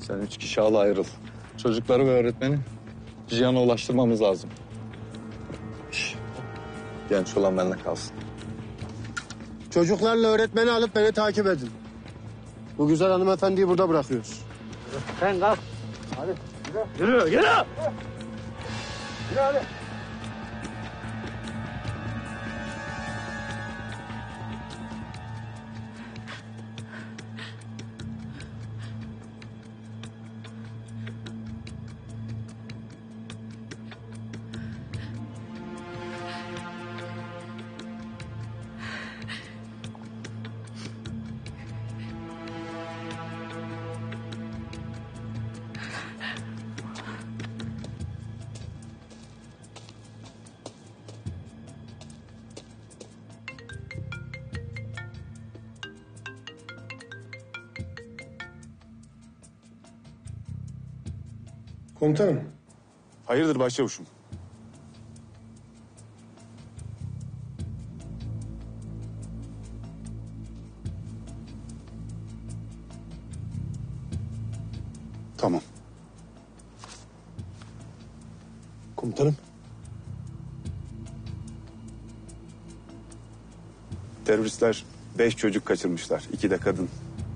S: Sen üç kişi al ayrıl. Çocukları ve öğretmeni Cihan'a ulaştırmamız lazım. Şş, genç olan benimle kalsın.
I: Çocuklarla öğretmeni alıp beni takip edin. Bu güzel hanımefendiyi burada bırakıyoruz.
A: Sen kalk. Hadi. Yürü. Yürü. Yürü. Yürü hadi.
I: Komutanım.
U: Hayırdır başçavuşum? Tamam.
I: Komutanım.
U: Teröristler beş çocuk kaçırmışlar. İki de kadın.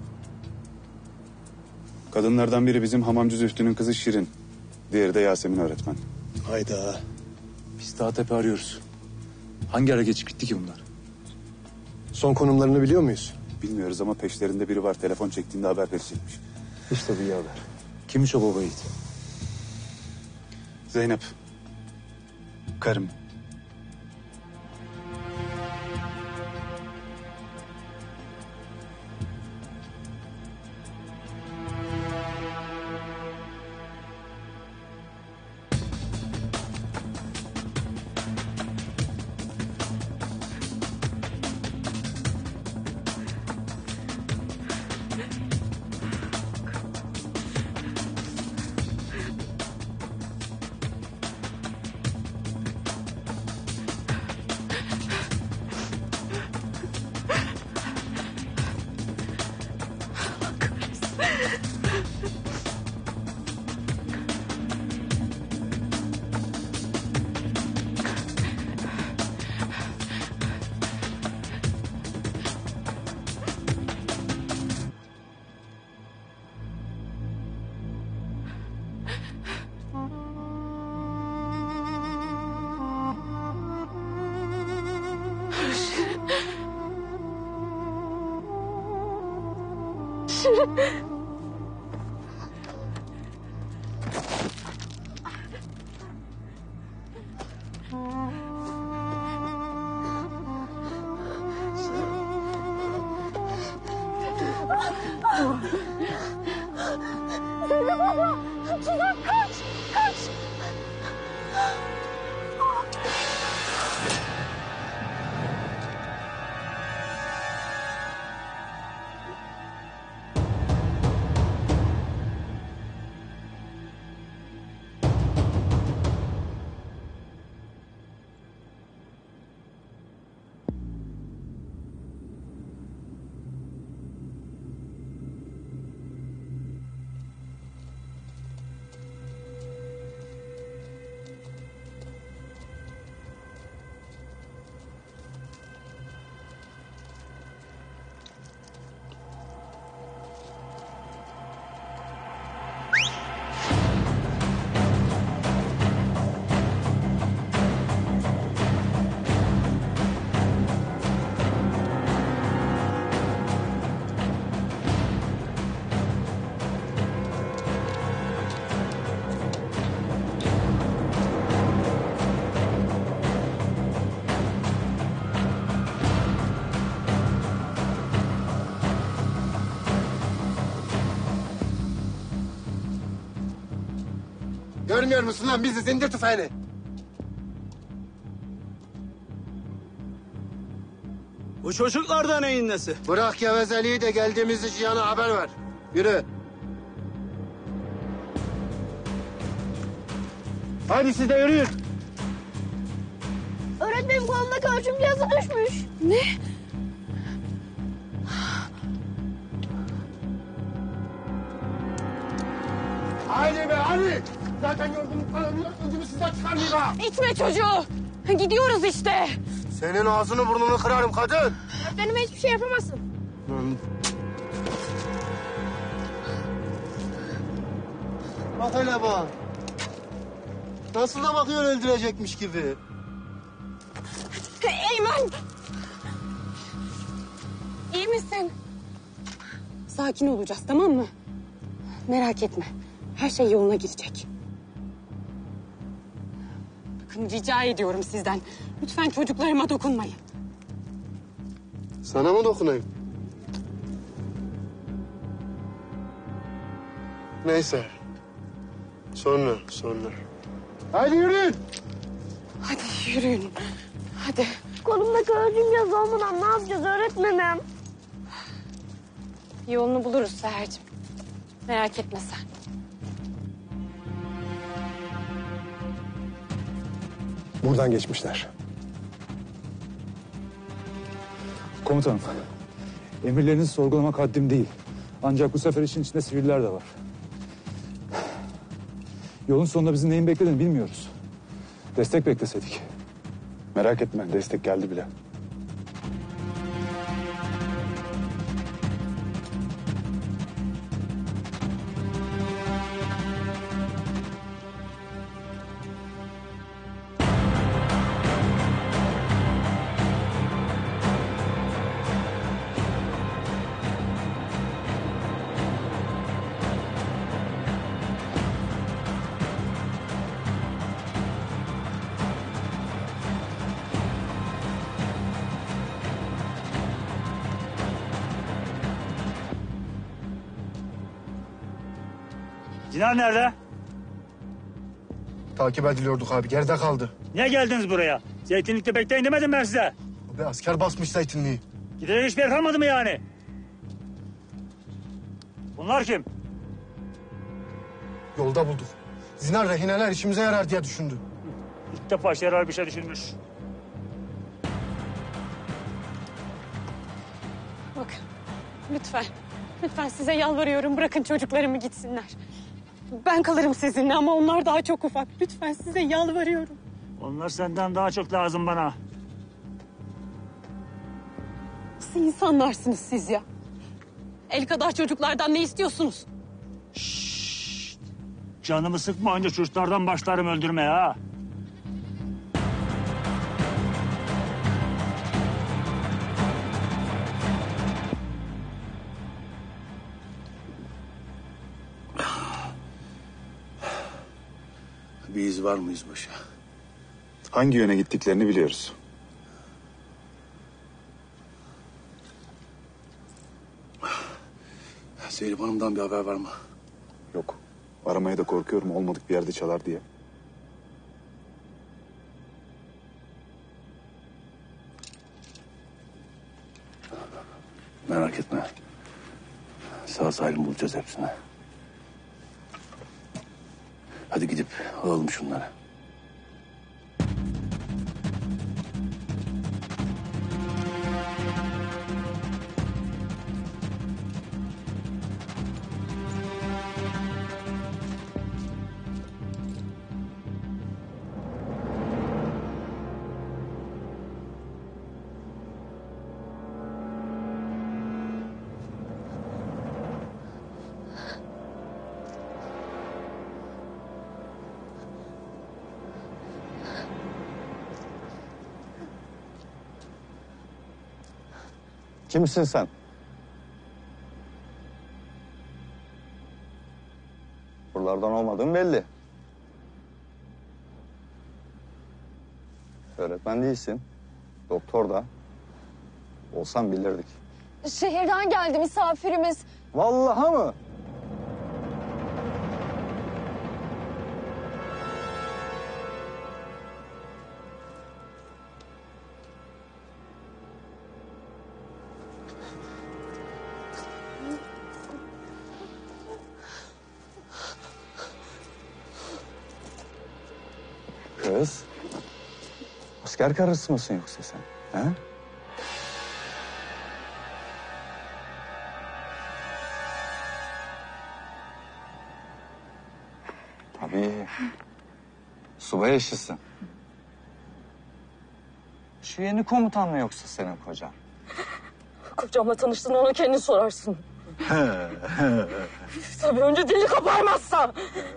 U: Kadınlardan biri bizim hamamcı Zühtü'nün kızı Şirin. Diğeri de Yasemin öğretmen.
G: Hayda. Biz Dağtepe arıyoruz. Hangi ara geçip gitti ki bunlar?
I: Son konumlarını biliyor muyuz?
U: Bilmiyoruz ama peşlerinde biri var. Telefon çektiğinde haber verecekmiş.
G: İşte bu iyi haber. Kimmiş o baba yiğit?
U: Zeynep. Karım.
E: Zeynep abla! Tuzak kaç! Kaç!
I: Görmüyor musun lan bizi? Zindir tüfeğini.
P: Bu çocuklar da neyin nesi?
I: Bırak gevezeliği de geldiğimizi Cihan'a haber ver. Yürü. Hadi siz de yürüyün.
E: Öğretmenim kolumdaki ölçüm cihazı düşmüş. Ne?
B: Hadi be hadi. Zaten yorgunluktan ölüyoruz. Ödümü sizden çıkarmayayım ha.
H: İtme çocuğu. Gidiyoruz işte.
B: Senin ağzını burnunu kırarım kadın.
N: Öğretmenime hiçbir şey yapamazsın.
B: Bak hele bak. Nasıl da bakıyor öldürecekmiş gibi.
H: Eymen. İyi misin? Sakin olacağız, tamam mı? Merak etme. Her şey yoluna girecek. Bakın rica ediyorum sizden. Lütfen çocuklarıma dokunmayın.
B: Sana mı dokunayım? Neyse. Sonra, sonra. Hadi yürüyün.
H: Hadi yürüyün. Hadi.
E: Kolumdaki ölçüm yazı olmadan ne yapacağız öğretmenim?
H: Yolunu buluruz Seher'cim. Merak etme sen.
O: Buradan geçmişler.
G: Komutanım, emirlerinizi sorgulamak haddim değil. Ancak bu sefer işin içinde siviller de var. Yolun sonunda bizim neyin beklediğini bilmiyoruz. Destek bekleseydik.
U: Merak etme, destek geldi bile.
Q: Cinar nerede?
B: Takip ediliyorduk abi. Geride kaldı.
Q: Niye geldiniz buraya? Zeytinlikte bekleyin demedim ben size.
B: Abi asker basmış zeytinliği.
Q: Gidecek hiçbir yer kalmadı mı yani? Bunlar kim?
B: Yolda bulduk. Zinar rehineler işimize yarar diye düşündü.
Q: İlk defa işe yarar bir şey düşünmüş.
H: Bakın lütfen. Lütfen size yalvarıyorum bırakın çocuklarımı gitsinler. Ben kalırım sizinle ama onlar daha çok ufak. Lütfen size yalvarıyorum.
Q: Onlar senden daha çok lazım bana.
H: Nasıl insanlarsınız siz ya? El kadar çocuklardan ne istiyorsunuz?
Q: Şşşt. Canımı sıkma önce çocuklardan başlarım öldürmeye ha.
J: Bir iz var mı yüzbaşı?
U: Hangi yöne gittiklerini biliyoruz.
J: Zeynep Hanım'dan bir haber var mı?
U: Yok. Aramaya da korkuyorum olmadık bir yerde çalar diye.
J: Merak etme. Sağ salim bulacağız hepsini. Hadi gidip alalım şunları.
C: Kimsin sen? Buralardan olmadığın belli. Öğretmen değilsin. Doktor da. Olsan bilirdik.
L: Şehirden geldi misafirimiz.
C: Vallahi mı? Kız, asker karısı mısın yoksa sen? Ha?
S: Tabii. Subay eşisin. Şu yeni komutan mı yoksa senin kocan?
T: Kocamla tanıştığında ona kendin sorarsın. Tabii önce dilini koparmazsa.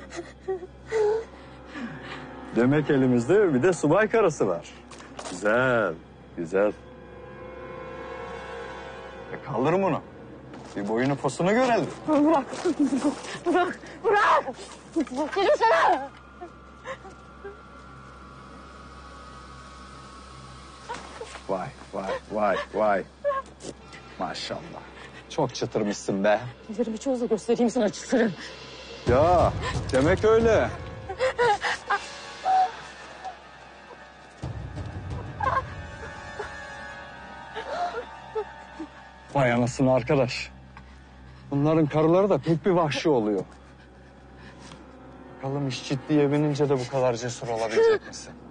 S: Demek elimizde bir de subay karısı var. Güzel, güzel. E kaldırın bunu. Bir boyunu posunu görelim.
T: Bırak, bırak, bırak. Dedim sana.
S: Vay, vay, vay, vay. Maşallah. Çok çıtırmışsın be.
T: Ellerimi çöz de göstereyim sana çıtırın.
S: Ya, demek öyle. Vay anasını arkadaş. Bunların karıları da pek bir vahşi oluyor. Bakalım iş ciddiye binince de bu kadar cesur olabilecek misin?